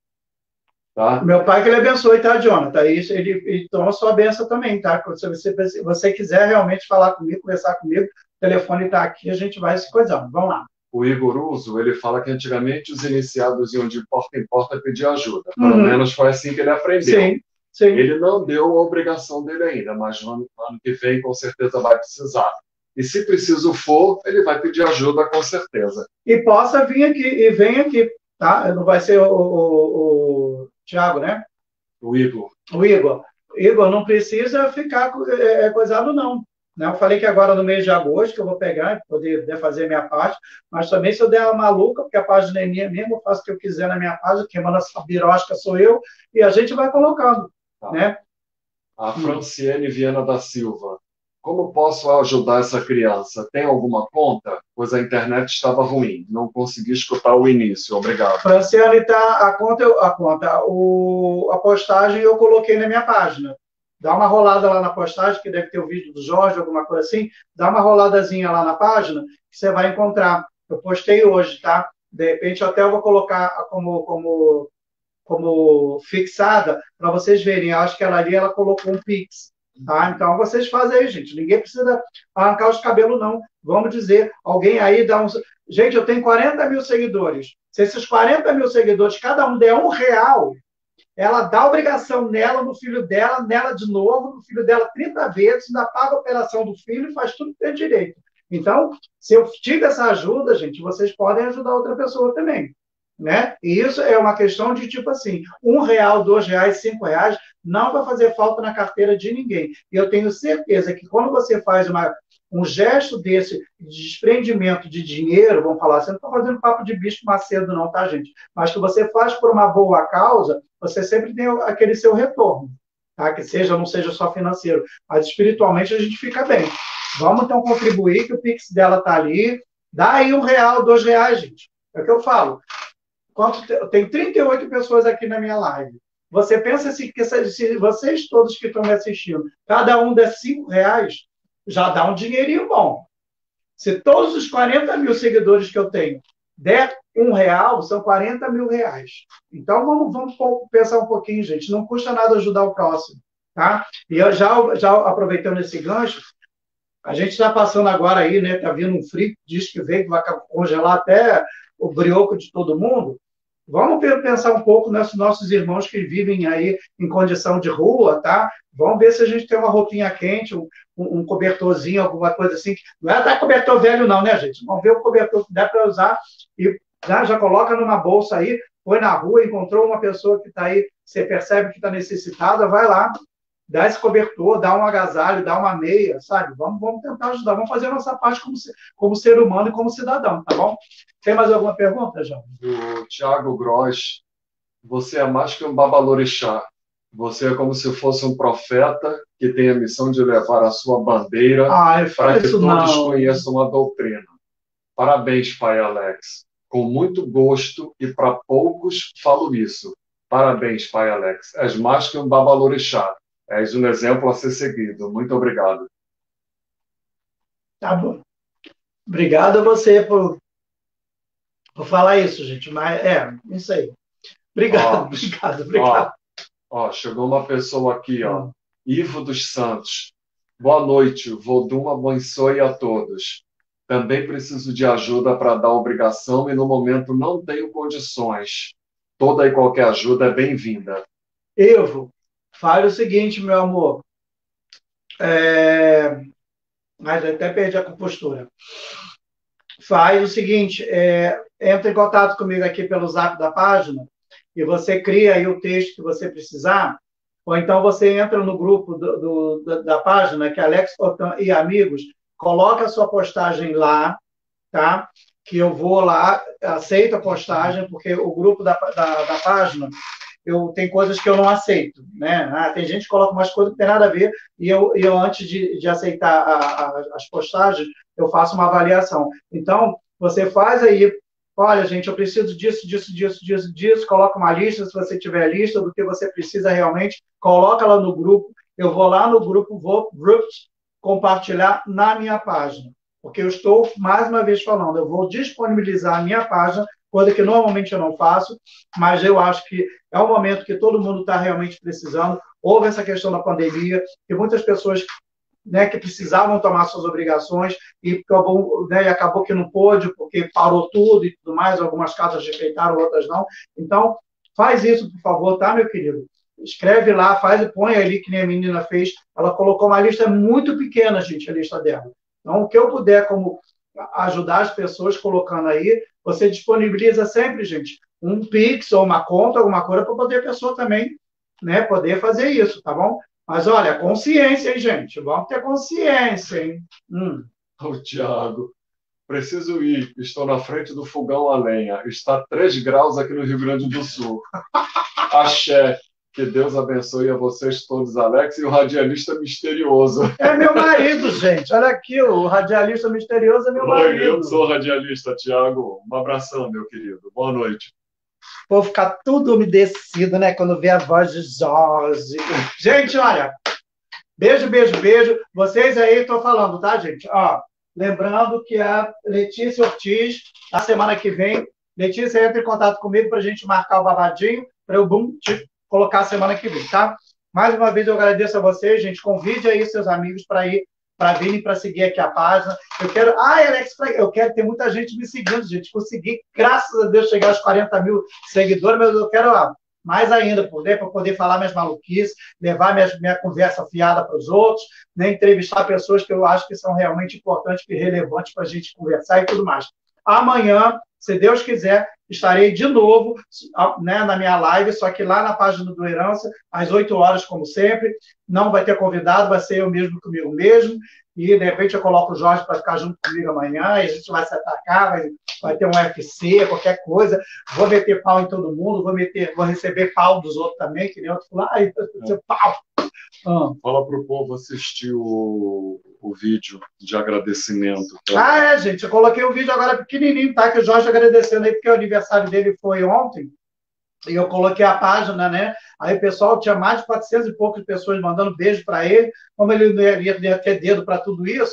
Tá? Meu pai que ele abençoe, tá, Jonathan? Isso, ele, ele toma sua benção também, tá? Se você, se você quiser realmente falar comigo, conversar comigo, o telefone está aqui, a gente vai se coisando. Vamos lá. O Igor Uso, ele fala que antigamente os iniciados iam de porta em porta pedir ajuda. Pelo uhum. menos foi assim que ele aprendeu. Sim, sim. Ele não deu a obrigação dele ainda, mas no ano, ano que vem com certeza vai precisar. E se preciso for, ele vai pedir ajuda com certeza. E possa vir aqui, e vem aqui, tá? Não vai ser o, o, o Tiago, né? O Igor. O Igor. Igor, não precisa ficar é, coisado, não. Né? Eu falei que agora no mês de agosto que eu vou pegar, poder né, fazer a minha parte, mas também se eu der uma maluca, porque a página é minha mesmo, eu faço o que eu quiser na minha página, quem manda essa birosca sou eu, e a gente vai colocando. Tá. Né? A Franciene hum. Viana da Silva. Como posso ajudar essa criança? Tem alguma conta? Pois a internet estava ruim. Não consegui escutar o início. Obrigado. Franciane, tá, a conta, a, conta o, a postagem eu coloquei na minha página. Dá uma rolada lá na postagem, que deve ter o vídeo do Jorge, alguma coisa assim. Dá uma roladazinha lá na página, que você vai encontrar. Eu postei hoje, tá? De repente, até eu vou colocar como, como, como fixada, para vocês verem. Eu acho que ela ali ela colocou um Pix. Tá? Então, vocês fazem aí, gente. Ninguém precisa arrancar os cabelos, não. Vamos dizer, alguém aí dá um... Gente, eu tenho quarenta mil seguidores. Se esses quarenta mil seguidores, cada um der um real, ela dá obrigação nela, no filho dela, nela de novo, no filho dela trinta vezes, ainda paga a operação do filho e faz tudo que tem direito. Então, se eu tive essa ajuda, gente, vocês podem ajudar outra pessoa também. Né? E isso é uma questão de, tipo assim, um real, dois reais, cinco reais, não vai fazer falta na carteira de ninguém. E eu tenho certeza que quando você faz uma, um gesto desse de desprendimento de dinheiro, vamos falar, você não está fazendo papo de bicho macedo não, tá, gente? Mas que você faz por uma boa causa, você sempre tem aquele seu retorno, tá? Que seja, não seja só financeiro, mas espiritualmente a gente fica bem. Vamos, então, contribuir, que o Pix dela está ali, dá aí um real, dois reais, gente. É o que eu falo. Tem trinta e oito pessoas aqui na minha live. Você pensa assim, que se vocês todos que estão me assistindo, cada um der cinco reais, já dá um dinheirinho bom. Se todos os quarenta mil seguidores que eu tenho der um real são quarenta mil reais. Então, vamos, vamos pensar um pouquinho, gente. Não custa nada ajudar o próximo, tá? E eu já, já aproveitando esse gancho, a gente está passando agora aí, né? Está vindo um frio, diz que vem, que vai congelar até o brioco de todo mundo. Vamos pensar um pouco nesses nossos irmãos que vivem aí em condição de rua, tá? Vamos ver se a gente tem uma roupinha quente, um, um cobertorzinho, alguma coisa assim. Não é dar cobertor velho, não, né, gente? Vamos ver o cobertor que dá para usar e já, já coloca numa bolsa aí, foi na rua, encontrou uma pessoa que está aí, você percebe que está necessitada, vai lá, dá esse cobertor, dá um agasalho, dá uma meia, sabe? Vamos, vamos tentar ajudar, vamos fazer a nossa parte como, como ser humano e como cidadão, tá bom? Tem mais alguma pergunta, João? Do Tiago Gross, você é mais que um babalorixá. Você é como se fosse um profeta que tem a missão de levar a sua bandeira Ai, para que todos não. conheçam a doutrina. Parabéns, pai Alex. Com muito gosto e para poucos falo isso. Parabéns, pai Alex. És mais que um babalorixá. És um exemplo a ser seguido. Muito obrigado. Tá bom. Obrigado a você por, por falar isso, gente. Mas é, isso aí. Obrigado, Ó, obrigado, obrigado. Ó, ó, chegou uma pessoa aqui, ó. Hum. Ivo dos Santos. Boa noite. Vodum abençoe a todos. Também preciso de ajuda para dar obrigação e no momento não tenho condições. Toda e qualquer ajuda é bem-vinda. Ivo, fale o seguinte, meu amor. É... Mas até perdi a compostura. Faz o seguinte, é... entra em contato comigo aqui pelo zap da página e você cria aí o texto que você precisar, ou então você entra no grupo do, do, da página, que é Alex Otan e Amigos, coloca a sua postagem lá, tá? Que eu vou lá, aceito a postagem, porque o grupo da, da, da página, eu tem coisas que eu não aceito, né? Ah, tem gente que coloca umas coisas que não tem nada a ver, e eu, eu antes de, de aceitar a, a, as postagens, eu faço uma avaliação. Então, você faz aí, olha, gente, eu preciso disso, disso, disso, disso, disso, coloca uma lista, se você tiver a lista do que você precisa realmente, coloca lá no grupo, eu vou lá no grupo, vou compartilhar na minha página, porque eu estou, mais uma vez falando, eu vou disponibilizar a minha página, coisa que normalmente eu não faço, mas eu acho que é um momento que todo mundo está realmente precisando. Houve essa questão da pandemia, que muitas pessoas, né, que precisavam tomar suas obrigações e acabou, né, acabou que não pôde, porque parou tudo e tudo mais, algumas casas respeitaram, outras não. Então, faz isso, por favor, tá, meu querido? Escreve lá, faz e põe ali, que nem a menina fez. Ela colocou uma lista muito pequena, gente, a lista dela. Então, o que eu puder como ajudar as pessoas colocando aí, você disponibiliza sempre, gente, um Pix ou uma conta, alguma coisa, para poder a pessoa também, né, poder fazer isso, tá bom? Mas, olha, consciência, hein, gente? Vamos ter consciência, hein? Hum. Ô, Tiago, preciso ir. Estou na frente do fogão a lenha. Está três graus aqui no Rio Grande do Sul. Axé. Que Deus abençoe a vocês todos, Alex, e o radialista misterioso. É meu marido, gente. Olha aqui, o radialista misterioso é meu Oi, marido. Eu sou radialista, Tiago. Um abração, meu querido. Boa noite. Vou ficar tudo umedecido, né, quando vê a voz de Jorge. Gente, olha, beijo, beijo, beijo. Vocês aí, estou falando, tá, gente? Ó, lembrando que a Letícia Ortiz, na semana que vem, Letícia entra em contato comigo para a gente marcar o babadinho, para eu, bum, te colocar a semana que vem, tá? Mais uma vez eu agradeço a vocês, gente. Convide aí seus amigos para ir, para virem para seguir aqui a página. Eu quero. Ai, Alex, eu quero ter muita gente me seguindo, gente. Consegui, graças a Deus, chegar aos quarenta mil seguidores, mas eu quero ó, mais ainda, poder, para poder falar minhas maluquices, levar minha, minha conversa fiada para os outros, né, entrevistar pessoas que eu acho que são realmente importantes e relevantes para a gente conversar e tudo mais. Amanhã, se Deus quiser, estarei de novo, né, na minha live, só que lá na página do Herança, às oito horas, como sempre. Não vai ter convidado, vai ser eu mesmo comigo mesmo. E, de repente, eu coloco o Jorge para ficar junto comigo amanhã, e a gente vai se atacar, vai, vai ter um U F C, qualquer coisa. Vou meter pau em todo mundo, vou, meter, vou receber pau dos outros também, que nem outro falar, ai, seu pau. Ah. Fala para o povo assistir o, o vídeo de agradecimento. Tá? Ah, é, gente. Eu coloquei o vídeo agora pequenininho, tá? Que o Jorge agradecendo aí, porque o aniversário dele foi ontem. E eu coloquei a página, né? Aí o pessoal tinha mais de quatrocentas e poucas pessoas mandando beijo para ele. Como ele não ia, ia ter dedo para tudo isso,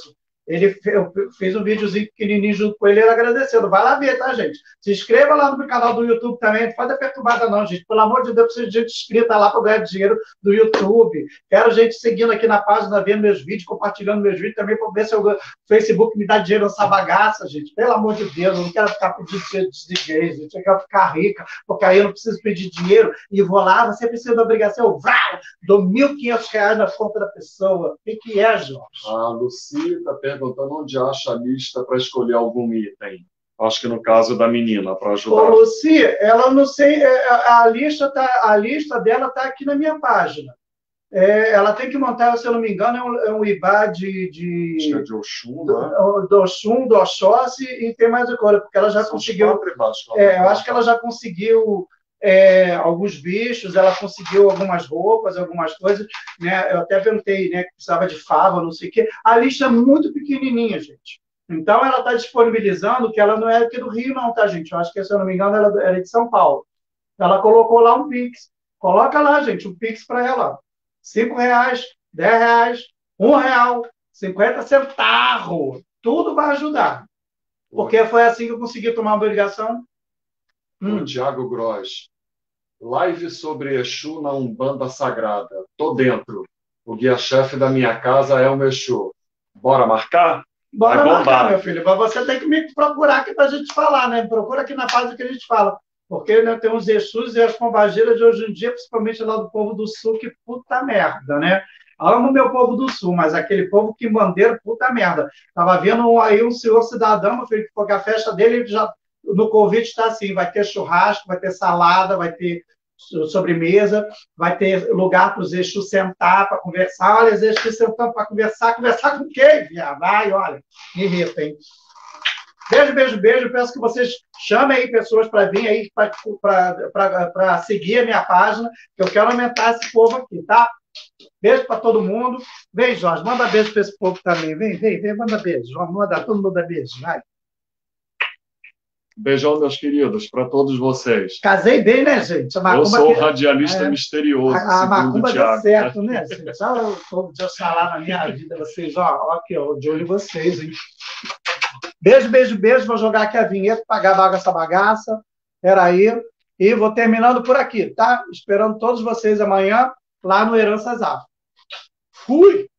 Ele fe- eu fiz um videozinho pequenininho junto com ele, ele agradecendo. Vai lá ver, tá, gente? Se inscreva lá no meu canal do YouTube também. Não pode dar perturbada, não, gente. Pelo amor de Deus, precisa de gente inscrita lá para ganhar dinheiro do YouTube. Quero gente seguindo aqui na página, vendo meus vídeos, compartilhando meus vídeos também, para ver se o Facebook me dá dinheiro nessa bagaça, gente. Pelo amor de Deus, eu não quero ficar pedindo dinheiro de ninguém, gente. Eu quero ficar rica, porque aí eu não preciso pedir dinheiro e vou lá, você precisa da obrigação, eu vrau, dou mil e quinhentos reais na conta da pessoa. O que, que é, Jorge? A Lucy está perguntando onde acha a lista para escolher algum item. Acho que no caso da menina, para Ô, ajudar. Luci, ela não sei, é, a a lista, tá, a lista dela está aqui na minha página. É, ela tem que montar, se eu não me engano, é um, é um I B A de, Acho que é de, de Oxum, do, né? do Oxum, do Oxóssi e tem mais uma coisa, porque ela já São conseguiu. quatro embaixo, lá É, eu pra acho que ela já conseguiu é, alguns bichos, ela conseguiu algumas roupas, algumas coisas, né? Eu até perguntei, né, que precisava de fava, não sei o quê. A lista é muito pequenininha, gente. Então, ela está disponibilizando, que ela não é aqui do Rio, não, tá, gente? Eu acho que, se eu não me engano, ela era de São Paulo. Ela colocou lá um Pix. Coloca lá, gente, um Pix para ela. Cinco reais, dez reais, um real, cinquenta centavos. Tudo vai ajudar. Porque foi assim que eu consegui tomar uma obrigação. O Hum. Tiago Gross. Live sobre Exu na Umbanda Sagrada. Tô dentro. O guia-chefe da minha casa é o Exu. Bora marcar? Bora Vai marcar, bombar. meu filho. Mas você tem que me procurar aqui para a gente falar, né? Procura aqui na página que a gente fala. Porque, né, tem os Exus e as pombageiras de hoje em dia, principalmente lá do povo do Sul, que puta merda, né? Amo o meu povo do Sul, mas aquele povo que bandeira, puta merda. Tava vendo aí um senhor cidadão, meu filho, que foi a festa dele, ele já no convite está assim: vai ter churrasco, vai ter salada, vai ter sobremesa, vai ter lugar para os Exus sentar para conversar. Olha, os Exus sentando para conversar. Conversar com quem, viado? Vai, olha, me irrita, hein? Beijo, beijo, beijo. Peço que vocês chamem aí pessoas para vir aí para seguir a minha página, que eu quero aumentar esse povo aqui, tá? Beijo para todo mundo. Vem, Jorge, manda beijo para esse povo também. Vem, vem, vem, manda beijo. Jorge, manda, todo mundo dá beijo, vai. Beijão, meus queridos, para todos vocês. Casei bem, né, gente? A Eu sou o que... radialista é... misterioso, a, a segundo macumba o deu Thiago. certo, né, gente? Olha o povo de Oxalá na minha vida, vocês, ó, ó aqui, ó, de olho em vocês, hein? Beijo, beijo, beijo. Vou jogar aqui a vinheta para acabar com essa bagaça. Peraí. E vou terminando por aqui, tá? Esperando todos vocês amanhã lá no Heranças Afro. Fui!